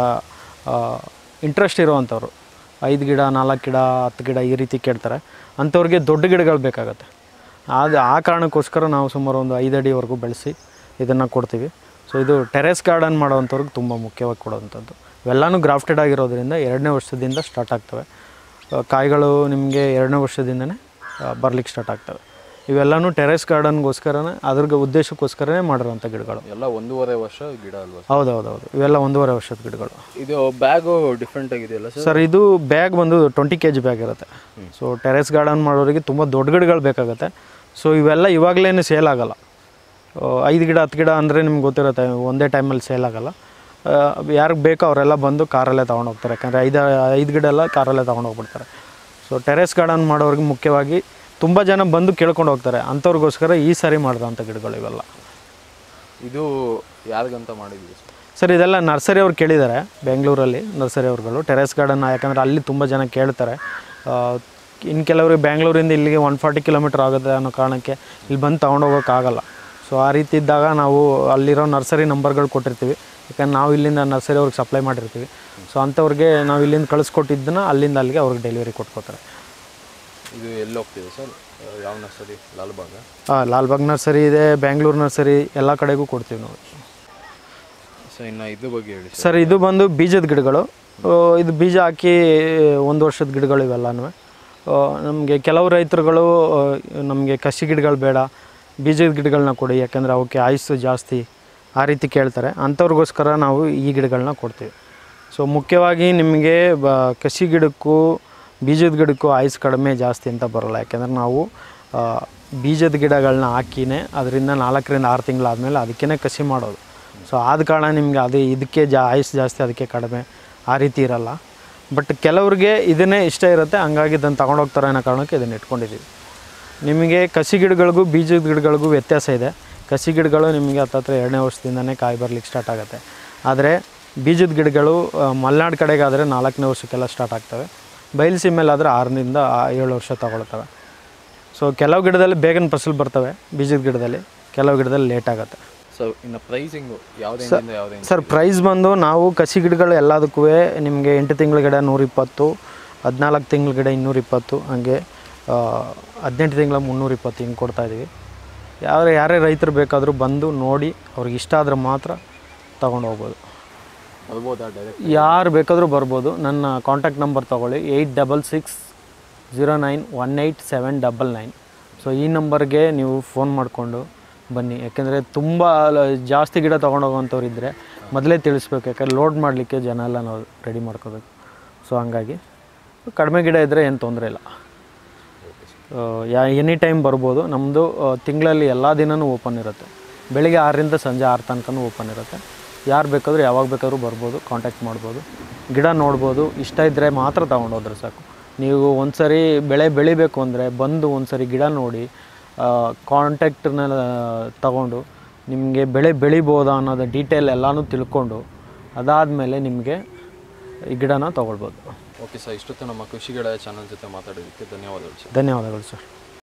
ಇಂಟ್ರೆಸ್ಟ್ ಇರೋವಂಥವ್ರು ಐದು ಗಿಡ ನಾಲ್ಕು ಗಿಡ ಹತ್ತು ಗಿಡ ಈ ರೀತಿ ಕೇಳ್ತಾರೆ. ಅಂಥವ್ರಿಗೆ ದೊಡ್ಡ ಗಿಡಗಳು ಬೇಕಾಗತ್ತೆ. ಅದು ಆ ಕಾರಣಕ್ಕೋಸ್ಕರ ನಾವು ಸುಮಾರು ಒಂದು ಐದು ಅಡಿವರೆಗೂ ಬೆಳೆಸಿ ಇದನ್ನು ಕೊಡ್ತೀವಿ. ಸೊ ಇದು ಟೆರೇಸ್ ಗಾರ್ಡನ್ ಮಾಡೋವಂಥವ್ರಿಗೆ ತುಂಬ ಮುಖ್ಯವಾಗಿ ಕೊಡೋವಂಥದ್ದು. ಇವೆಲ್ಲನೂ ಗ್ರಾಫ್ಟೆಡ್ ಆಗಿರೋದ್ರಿಂದ ಎರಡನೇ ವರ್ಷದಿಂದ ಸ್ಟಾರ್ಟ್ ಆಗ್ತವೆ. ಕಾಯಿಗಳು ನಿಮಗೆ ಎರಡನೇ ವರ್ಷದಿಂದನೇ ಬರ್ಲಿಕ್ಕೆ ಸ್ಟಾರ್ಟ್ ಆಗ್ತವೆ. ಇವೆಲ್ಲನೂ ಟೆರೇಸ್ ಗಾರ್ಡನ್ಗೋಸ್ಕರನೇ, ಅದ್ರ ಉದ್ದೇಶಕ್ಕೋಸ್ಕರನೇ ಮಾಡಿರೋಂಥ ಗಿಡಗಳು. ಎಲ್ಲ ಒಂದೂವರೆ ವರ್ಷ ಗಿಡ ಅಲ್ವಾ? ಹೌದೌದೌದು, ಇವೆಲ್ಲ ಒಂದೂವರೆ ವರ್ಷದ ಗಿಡಗಳು. ಇದು ಬ್ಯಾಗು ಡಿಫ್ರೆಂಟ್ ಆಗಿದೆಯಲ್ಲ ಸರ್? ಸರ್ ಇದು ಬ್ಯಾಗ್ ಬಂದು ಟ್ವೆಂಟಿ ಕೆ ಜಿ ಬ್ಯಾಗ್ ಇರುತ್ತೆ. ಸೊ ಟೆರೇಸ್ ಗಾರ್ಡನ್ ಮಾಡೋರಿಗೆ ತುಂಬ ದೊಡ್ಡ ಗಿಡಗಳು ಬೇಕಾಗುತ್ತೆ. ಸೊ ಇವೆಲ್ಲ ಇವಾಗಲೇ ಸೇಲ್ ಆಗೋಲ್ಲ. ಐದು ಗಿಡ ಹತ್ತು ಗಿಡ ಅಂದರೆ ನಿಮ್ಗೆ ಗೊತ್ತಿರುತ್ತೆ, ಒಂದೇ ಟೈಮಲ್ಲಿ ಸೇಲ್ ಆಗೋಲ್ಲ. ಯಾರಿಗೆ ಬೇಕೋ ಅವರೆಲ್ಲ ಬಂದು ಕಾರಲ್ಲೇ ತೊಗೊಂಡೋಗ್ತಾರೆ. ಯಾಕಂದರೆ ಐದು ಐದು ಗಿಡ ಎಲ್ಲ ಕಾರಲ್ಲೇ ತೊಗೊಂಡೋಗ್ಬಿಡ್ತಾರೆ. ಸೊ ಟೆರೇಸ್ ಗಾರ್ಡನ್ ಮಾಡೋರಿಗೆ ಮುಖ್ಯವಾಗಿ ತುಂಬ ಜನ ಬಂದು ಕೇಳ್ಕೊಂಡು ಹೋಗ್ತಾರೆ. ಅಂಥವ್ರಿಗೋಸ್ಕರ ಈ ಸಾರಿ ಮಾಡಿದಂಥ ಗಿಡಗಳು ಇವೆಲ್ಲ. ಇದು ಯಾರಿಗಂತ ಮಾಡಿದ್ವಿ ಸರ್? ಇದೆಲ್ಲ ನರ್ಸರಿ ಅವ್ರು ಕೇಳಿದ್ದಾರೆ, ಬೆಂಗಳೂರಲ್ಲಿ ನರ್ಸರಿ ಅವ್ರುಗಳು ಟೆರೇಸ್ ಗಾರ್ಡನ್. ಯಾಕಂದರೆ ಅಲ್ಲಿ ತುಂಬ ಜನ ಕೇಳ್ತಾರೆ. ಇನ್ನು ಕೆಲವ್ರಿಗೆ ಬೆಂಗಳೂರಿಂದ ಇಲ್ಲಿಗೆ ಒನ್ ಫಾರ್ಟಿ ಕಿಲೋಮೀಟ್ರ್ ಆಗುತ್ತೆ ಅನ್ನೋ ಕಾರಣಕ್ಕೆ ಇಲ್ಲಿ ಬಂದು ತೊಗೊಂಡೋಗೋಕ್ಕಾಗಲ್ಲ. ಸೊ ಆ ರೀತಿ ಇದ್ದಾಗ ನಾವು ಅಲ್ಲಿರೋ ನರ್ಸರಿ ನಂಬರ್ಗಳು ಕೊಟ್ಟಿರ್ತೀವಿ. ಯಾಕಂದ್ರೆ ನಾವು ಇಲ್ಲಿಂದ ನರ್ಸರಿ ಅವ್ರಿಗೆ ಸಪ್ಲೈ ಮಾಡಿರ್ತೀವಿ. ಸೊ ಅಂಥವ್ರಿಗೆ ನಾವು ಇಲ್ಲಿಂದ ಕಳಿಸ್ಕೊಟ್ಟಿದ್ದನ್ನ ಅಲ್ಲಿಂದ ಅಲ್ಲಿಗೆ ಅವ್ರಿಗೆ ಡೆಲಿವರಿ ಕೊಟ್ಕೋತಾರೆ. ಇದು ಎಲ್ಲಿ ಹೋಗ್ತಿದೆ ಸರ್? ಯಾವ ನರ್ಸರಿ? ಲಾಲ್ಬಾಗ? ಹಾಂ, ಲಾಲ್ಬಾಗ್ ನರ್ಸರಿ ಇದೆ, ಬೆಂಗಳೂರು ನರ್ಸರಿ, ಎಲ್ಲ ಕಡೆಗೂ ಕೊಡ್ತೀವಿ ನಾವು. ಸರ್ ಇನ್ನು ಇದು ಬಗ್ಗೆ ಹೇಳಿ ಸರ್. ಇದು ಬಂದು ಬೀಜದ ಗಿಡಗಳು. ಇದು ಬೀಜ ಹಾಕಿ ಒಂದು ವರ್ಷದ ಗಿಡಗಳು ಇವೆಲ್ಲನೂ. ನಮಗೆ ಕೆಲವು ರೈತರುಗಳು ನಮಗೆ ಕಸಿ ಗಿಡಗಳು ಬೇಡ, ಬೀಜದ ಗಿಡಗಳನ್ನ ಕೊಡಿ, ಯಾಕೆಂದರೆ ಅವಕ್ಕೆ ಆಯುಸ್ಸು ಜಾಸ್ತಿ, ಆ ರೀತಿ ಕೇಳ್ತಾರೆ. ಅಂಥವ್ರಿಗೋಸ್ಕರ ನಾವು ಈ ಗಿಡಗಳನ್ನ ಕೊಡ್ತೀವಿ. ಸೊ ಮುಖ್ಯವಾಗಿ ನಿಮಗೆ ಬ ಕಸಿ ಗಿಡಕ್ಕೂ ಬೀಜದ ಗಿಡಕ್ಕೂ ಆಯುಸ್ ಕಡಿಮೆ ಜಾಸ್ತಿ ಅಂತ ಬರೋಲ್ಲ. ಯಾಕೆಂದರೆ ನಾವು ಬೀಜದ ಗಿಡಗಳನ್ನ ಹಾಕಿನೇ ಅದರಿಂದ ನಾಲ್ಕರಿಂದ ಆರು ತಿಂಗಳಾದಮೇಲೆ ಅದಕ್ಕೇ ಕಸಿ ಮಾಡೋದು. ಸೊ ಆದ ಕಾರಣ ನಿಮಗೆ ಅದು ಇದಕ್ಕೆ ಜಾ ಆಯುಸ್ ಜಾಸ್ತಿ, ಅದಕ್ಕೆ ಕಡಿಮೆ. ಆ ರೀತಿ ಇರಲ್ಲ. ಬಟ್ ಕೆಲವ್ರಿಗೆ ಇದನ್ನೇ ಇಷ್ಟ ಇರುತ್ತೆ, ಹಂಗಾಗಿ ಇದನ್ನು ತೊಗೊಂಡೋಗ್ತಾರೆ ಅನ್ನೋ ಕಾರಣಕ್ಕೆ ಇದನ್ನು ಇಟ್ಕೊಂಡಿದ್ದೀವಿ. ನಿಮಗೆ ಕಸಿ ಗಿಡಗಳಿಗೂ ಬೀಜದ ಗಿಡಗಳಿಗೂ ವ್ಯತ್ಯಾಸ ಇದೆ. ಕಸಿ ಗಿಡಗಳು ನಿಮಗೆ ಹತ್ತತ್ರ ಎರಡನೇ ವರ್ಷದಿಂದನೇ ಕಾಯಿ ಬರಲಿಕ್ಕೆ ಸ್ಟಾರ್ಟ್ ಆಗುತ್ತೆ. ಆದರೆ ಬೀಜದ ಗಿಡಗಳು ಮಲೆನಾಡು ಕಡೆಗಾದರೆ ನಾಲ್ಕನೇ ವರ್ಷಕ್ಕೆಲ್ಲ ಸ್ಟಾರ್ಟ್ ಆಗ್ತವೆ. ಬಯಲುಸೀಮೆಲಾದರೆ ಆರರಿಂದ ಏಳು ವರ್ಷ ತಗೊಳ್ತವೆ. ಸೊ ಕೆಲವು ಗಿಡದಲ್ಲಿ ಬೇಗನೆ ಫಸಲು ಬರ್ತವೆ ಬೀಜದ ಗಿಡದಲ್ಲಿ, ಕೆಲವು ಗಿಡದಲ್ಲಿ ಲೇಟ್ ಆಗುತ್ತೆ. ಸೊ ಇನ್ನು ಪ್ರೈಸಿಂಗು ಯಾವುದೇ ಯಾವುದೇ ಸರ್ ಪ್ರೈಸ್ ಬಂದು ನಾವು ಕಸಿ ಗಿಡಗಳು ಎಲ್ಲದಕ್ಕೂ ನಿಮಗೆ ಎಂಟು ತಿಂಗಳ ಗಿಡ ನೂರಿಪ್ಪತ್ತು, ಹದಿನಾಲ್ಕು ತಿಂಗಳ ಗಿಡ ಇನ್ನೂರಿಪ್ಪತ್ತು, ಹಾಗೆ ಹದಿನೆಂಟು ತಿಂಗಳ ಮುನ್ನೂರಿಪ್ಪತ್ತು ಹಿಂಗೆ ಕೊಡ್ತಾಯಿದ್ದೀವಿ. ಯಾರು ಯಾರೇ ರೈತರು ಬೇಕಾದರೂ ಬಂದು ನೋಡಿ ಅವ್ರಿಗೆ ಇಷ್ಟ ಆದರೆ ಮಾತ್ರ ತೊಗೊಂಡು ಹೋಗ್ಬೋದು. ಬರ್ಬೋದಾ ಡೈರೆಕ್ಟ್? ಯಾರು ಬೇಕಾದರೂ ಬರ್ಬೋದು. ನನ್ನ ಕಾಂಟ್ಯಾಕ್ಟ್ ನಂಬರ್ ತೊಗೊಳ್ಳಿ, eight double six zero nine one eight seven double nine. So ಈ ನಂಬರ್ಗೆ ನೀವು ಫೋನ್ ಮಾಡಿಕೊಂಡು ಬನ್ನಿ. ಯಾಕೆಂದರೆ ತುಂಬ ಜಾಸ್ತಿ ಗಿಡ ತೊಗೊಂಡೋಗೋವಂಥವ್ರು ಇದ್ದರೆ ಮೊದಲೇ ತಿಳಿಸ್ಬೇಕು, ಯಾಕಂದರೆ ಲೋಡ್ ಮಾಡಲಿಕ್ಕೆ ಜನ ಎಲ್ಲ ನಾವು ರೆಡಿ ಮಾಡ್ಕೋಬೇಕು. ಸೊ ಹಂಗಾಗಿ ಕಡಿಮೆ ಗಿಡ ಇದ್ದರೆ ಏನು ತೊಂದರೆ ಇಲ್ಲ, ಯಾ ಎನಿ ಟೈಮ್ ಬರ್ಬೋದು. ನಮ್ಮದು ತಿಂಗಳಲ್ಲಿ ಎಲ್ಲ ದಿನವೂ ಓಪನ್ ಇರುತ್ತೆ. ಬೆಳಿಗ್ಗೆ ಆರರಿಂದ ಸಂಜೆ ಆರು ತನಕನೂ ಓಪನ್ ಇರುತ್ತೆ. ಯಾರು ಬೇಕಾದರೂ ಯಾವಾಗ ಬೇಕಾದ್ರೂ ಬರ್ಬೋದು, ಕಾಂಟ್ಯಾಕ್ಟ್ ಮಾಡ್ಬೋದು, ಗಿಡ ನೋಡ್ಬೋದು. ಇಷ್ಟ ಇದ್ದರೆ ಮಾತ್ರ ತೊಗೊಂಡೋದ್ರೆ ಸಾಕು. ನೀವು ಒಂದು ಸರಿ ಬೆಳೆ ಬೆಳಿಬೇಕು ಅಂದರೆ ಬಂದು ಒಂದು ಸರಿ ಗಿಡ ನೋಡಿ ಕಾಂಟ್ಯಾಕ್ಟನ್ನ ತಗೊಂಡು ನಿಮಗೆ ಬೆಳೆ ಬೆಳಿಬೋದಾ ಅನ್ನೋದು ಡೀಟೇಲ್ ಎಲ್ಲನೂ ತಿಳ್ಕೊಂಡು ಅದಾದಮೇಲೆ ನಿಮಗೆ ಈ ಗಿಡನ ತೊಗೊಳ್ಬೋದು. ಓಕೆ ಸರ್, ಇಷ್ಟೊತ್ತು ನಮ್ಮ ಕೃಷಿ ಗೆಳೆಯ ಚಾನಲ್ ಜೊತೆ ಮಾತಾಡೋದಕ್ಕೆ ಧನ್ಯವಾದಗಳು ಸರ್. ಧನ್ಯವಾದಗಳು ಸರ್.